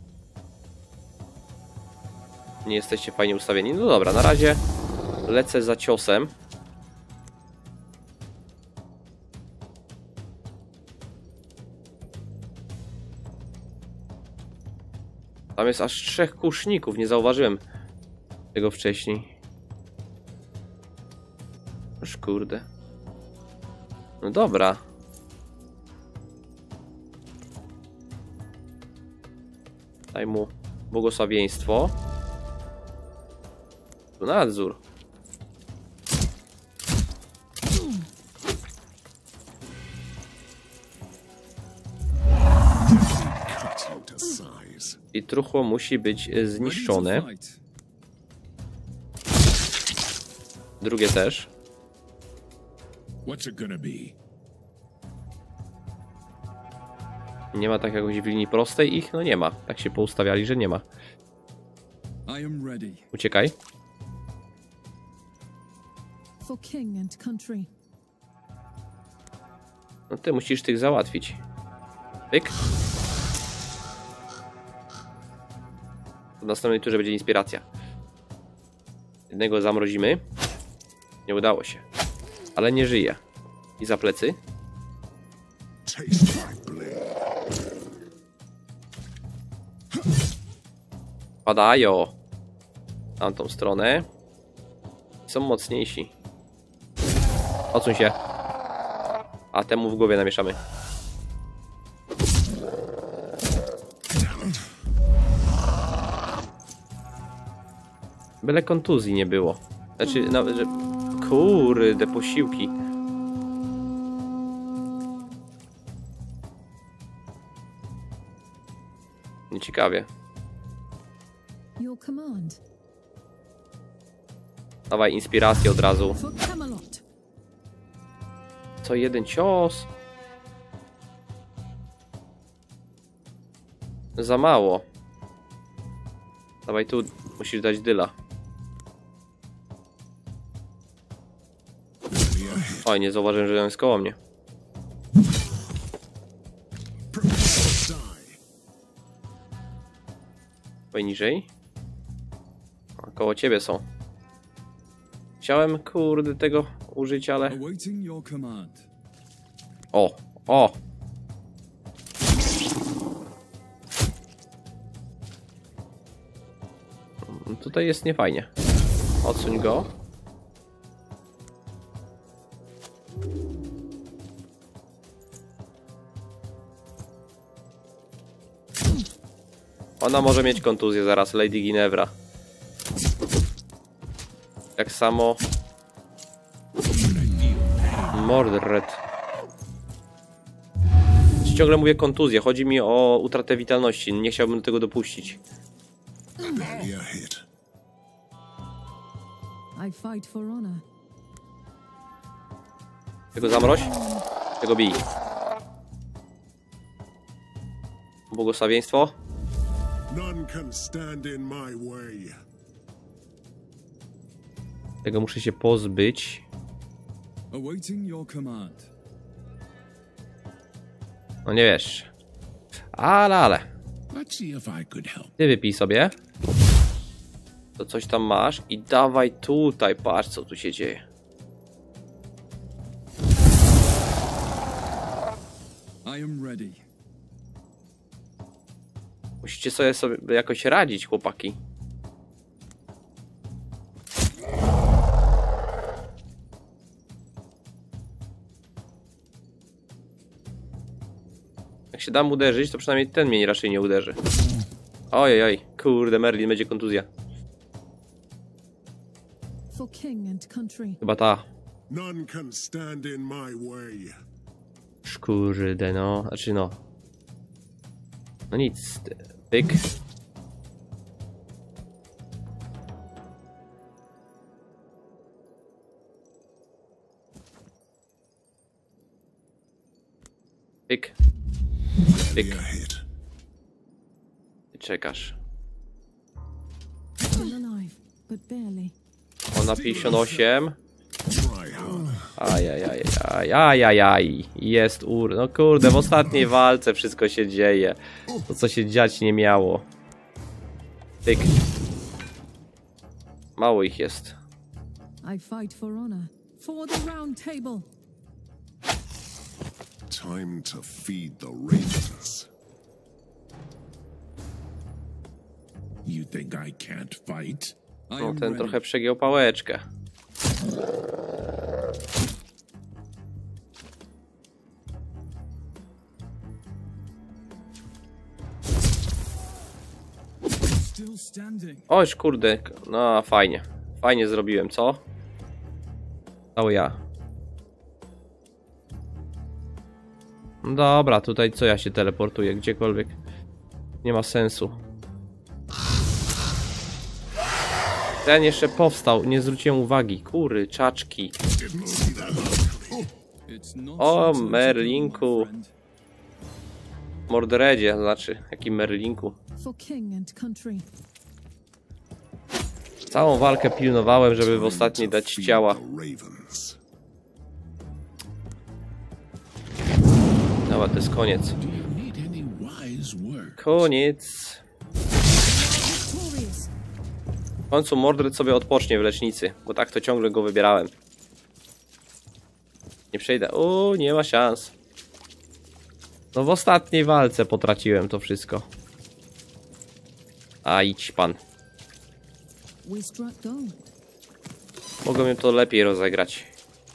Nie jesteście fajnie ustawieni. No dobra, na razie lecę za ciosem. Tam jest aż 3 kuszników, nie zauważyłem tego wcześniej. Już kurde. No dobra. Daj mu błogosławieństwo. Tu nadzór. I truchło musi być zniszczone. Drugie też. Nie ma tak jakoś w linii prostej ich? No nie ma. Tak się poustawiali, że nie ma. Uciekaj. No ty musisz tych załatwić. Pyk. W następnej turze będzie inspiracja. Jednego zamrozimy. Nie udało się. Ale nie żyje. I za plecy. Padają. W tamtą stronę. Są mocniejsi. Odsuń się. A temu w głowie namieszamy. Byle kontuzji nie było. Znaczy, nawet, że... Kurde, posiłki. Nieciekawie. Dawaj inspirację od razu. Co jeden cios? Za mało. Dawaj tu, musisz dać dyla. Oj, nie zauważyłem, że on jest koło mnie. Dawaj niżej. A, koło ciebie są. Chciałem, kurde, tego użyć, ale... O, o! Tutaj jest niefajnie. Odsuń go. Ona może mieć kontuzję zaraz, Lady Ginevra. Tak samo... Mordred. Ciągle mówię kontuzję, chodzi mi o utratę witalności. Nie chciałbym do tego dopuścić. Tego zamroź, tego bij. Błogosławieństwo. Tego muszę się pozbyć.
Awaiting your command.
No nie wiesz. Ale.
Let's see if I could help.
Ty wypij sobie. To coś tam masz i dawaj tutaj. Patrz co tu się dzieje.
I am ready.
Musicie sobie jakoś radzić, chłopaki. Jak się dam uderzyć, to przynajmniej ten mnie raczej nie uderzy. Ojej, kurde, Merlin, będzie kontuzja.
For king and country.
Chyba ta.
None can stand in my way.
Kurde, no. Znaczy no. No nic. Pyk. Pyk. Pyk. Ty czekasz.
Still alive, but barely.
Ona 58.
Try hard.
Ajajaj. Jest no kurde, w ostatniej walce wszystko się dzieje. To co się dziać nie miało. Pyk. Mało ich jest.
I fight for honor. For the round table.
Time to feed the ravens.
You think I can't fight?
I
No
am
ten
ready.
trochę przegiął pałeczkę.
Still standing.
Oż kurde, no fajnie. Fajnie zrobiłem, co? To ja. No dobra, tutaj co ja się teleportuję, gdziekolwiek. Nie ma sensu. Ten jeszcze powstał, nie zwróciłem uwagi. Kury, czaczki.
It's not
O,
so tactical,
Merlinku.
my friend.
Mordredzie, to znaczy, jakim Merlinku.
For king and country.
Całą walkę pilnowałem, żeby w ostatniej dać
Feed
ciała.
the ravens.
Dobra, to jest koniec.
Do you need any wise words?
Koniec.
Victorious.
W końcu Mordred sobie odpocznie w lecznicy, bo tak to ciągle go wybierałem. Nie przejdę. Nie ma szans. No w ostatniej walce potraciłem to wszystko. A idź pan.
We struck gold.
Mogłem to lepiej rozegrać.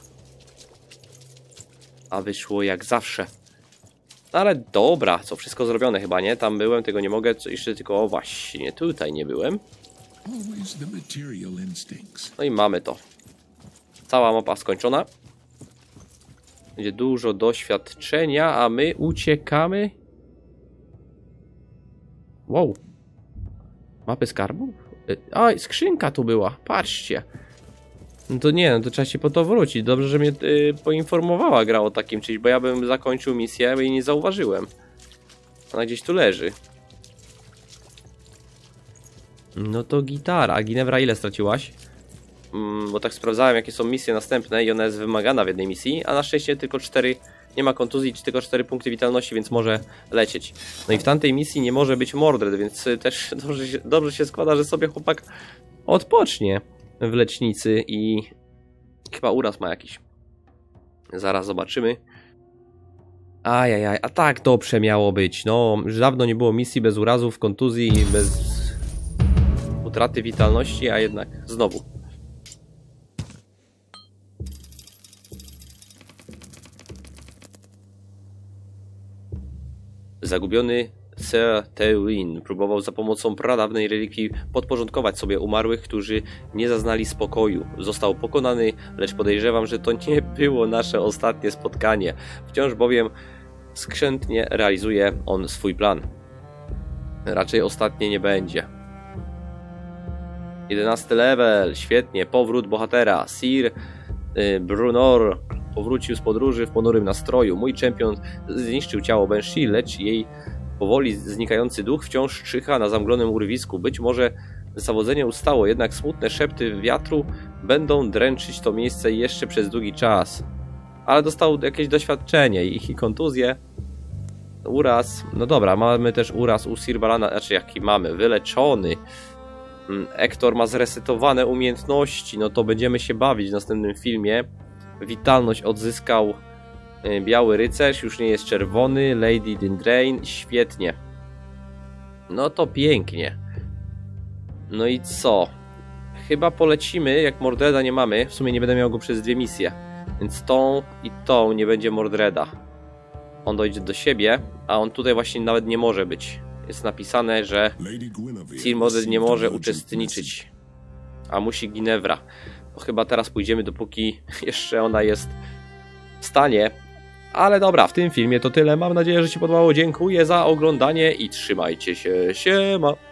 A wyszło jak zawsze. No ale dobra, co wszystko zrobione chyba, nie? Tam byłem, tego nie mogę, co jeszcze tylko, o właśnie, tutaj nie byłem.
Always the material instincts.
No i mamy to. Cała mapa skończona. Będzie dużo doświadczenia, a my uciekamy. Wow. Mapy skarbów? A, skrzynka tu była, patrzcie. No to nie, no to trzeba się po to wrócić. Dobrze, że mnie poinformowała gra o takim czymś, bo ja bym zakończył misję i nie zauważyłem. Ona gdzieś tu leży. No to gitara. A Ginevra ile straciłaś? Bo tak sprawdzałem, jakie są misje następne i ona jest wymagana w jednej misji, a na szczęście tylko 4, nie ma kontuzji, tylko 4 punkty witalności, więc może lecieć. No i w tamtej misji nie może być Mordred, więc też dobrze się składa, że sobie chłopak odpocznie w lecznicy i chyba uraz ma jakiś. Zaraz zobaczymy. Ajajaj, a tak dobrze miało być. No, już dawno nie było misji bez urazów, kontuzji, bez utraty witalności, a jednak znowu. Zagubiony Sir Tewin próbował za pomocą pradawnej relikwii podporządkować sobie umarłych, którzy nie zaznali spokoju. Został pokonany, lecz podejrzewam, że to nie było nasze ostatnie spotkanie. Wciąż bowiem skrzętnie realizuje on swój plan. Raczej ostatnie nie będzie. 11 level, świetnie, powrót bohatera. Sir Brunor powrócił z podróży w ponurym nastroju. Mój czempion zniszczył ciało Banshee, lecz jej powoli znikający duch wciąż czyha na zamglonym urwisku. Być może Zawodzenie ustało, jednak smutne szepty wiatru będą dręczyć to miejsce jeszcze przez długi czas. Ale dostał jakieś doświadczenie i kontuzję. Uraz. No dobra, mamy też uraz u Sir Balana. Znaczy jaki mamy? Wyleczony. Hector ma zresetowane umiejętności. No to będziemy się bawić w następnym filmie. Witalność odzyskał biały rycerz. Już nie jest czerwony. Lady Dindrain. Świetnie. No to pięknie. No i co? Chyba polecimy, jak Mordreda nie mamy. W sumie nie będę miał go przez 2 misje. Więc tą i tą nie będzie Mordreda. On dojdzie do siebie, a on tutaj właśnie nawet nie może być. Jest napisane, że Sir Mordred nie może uczestniczyć. A musi Ginevra. To chyba teraz pójdziemy, dopóki jeszcze ona jest w stanie. Ale dobra, w tym filmie to tyle. Mam nadzieję, że Ci podobało. Dziękuję za oglądanie i trzymajcie się. Siema!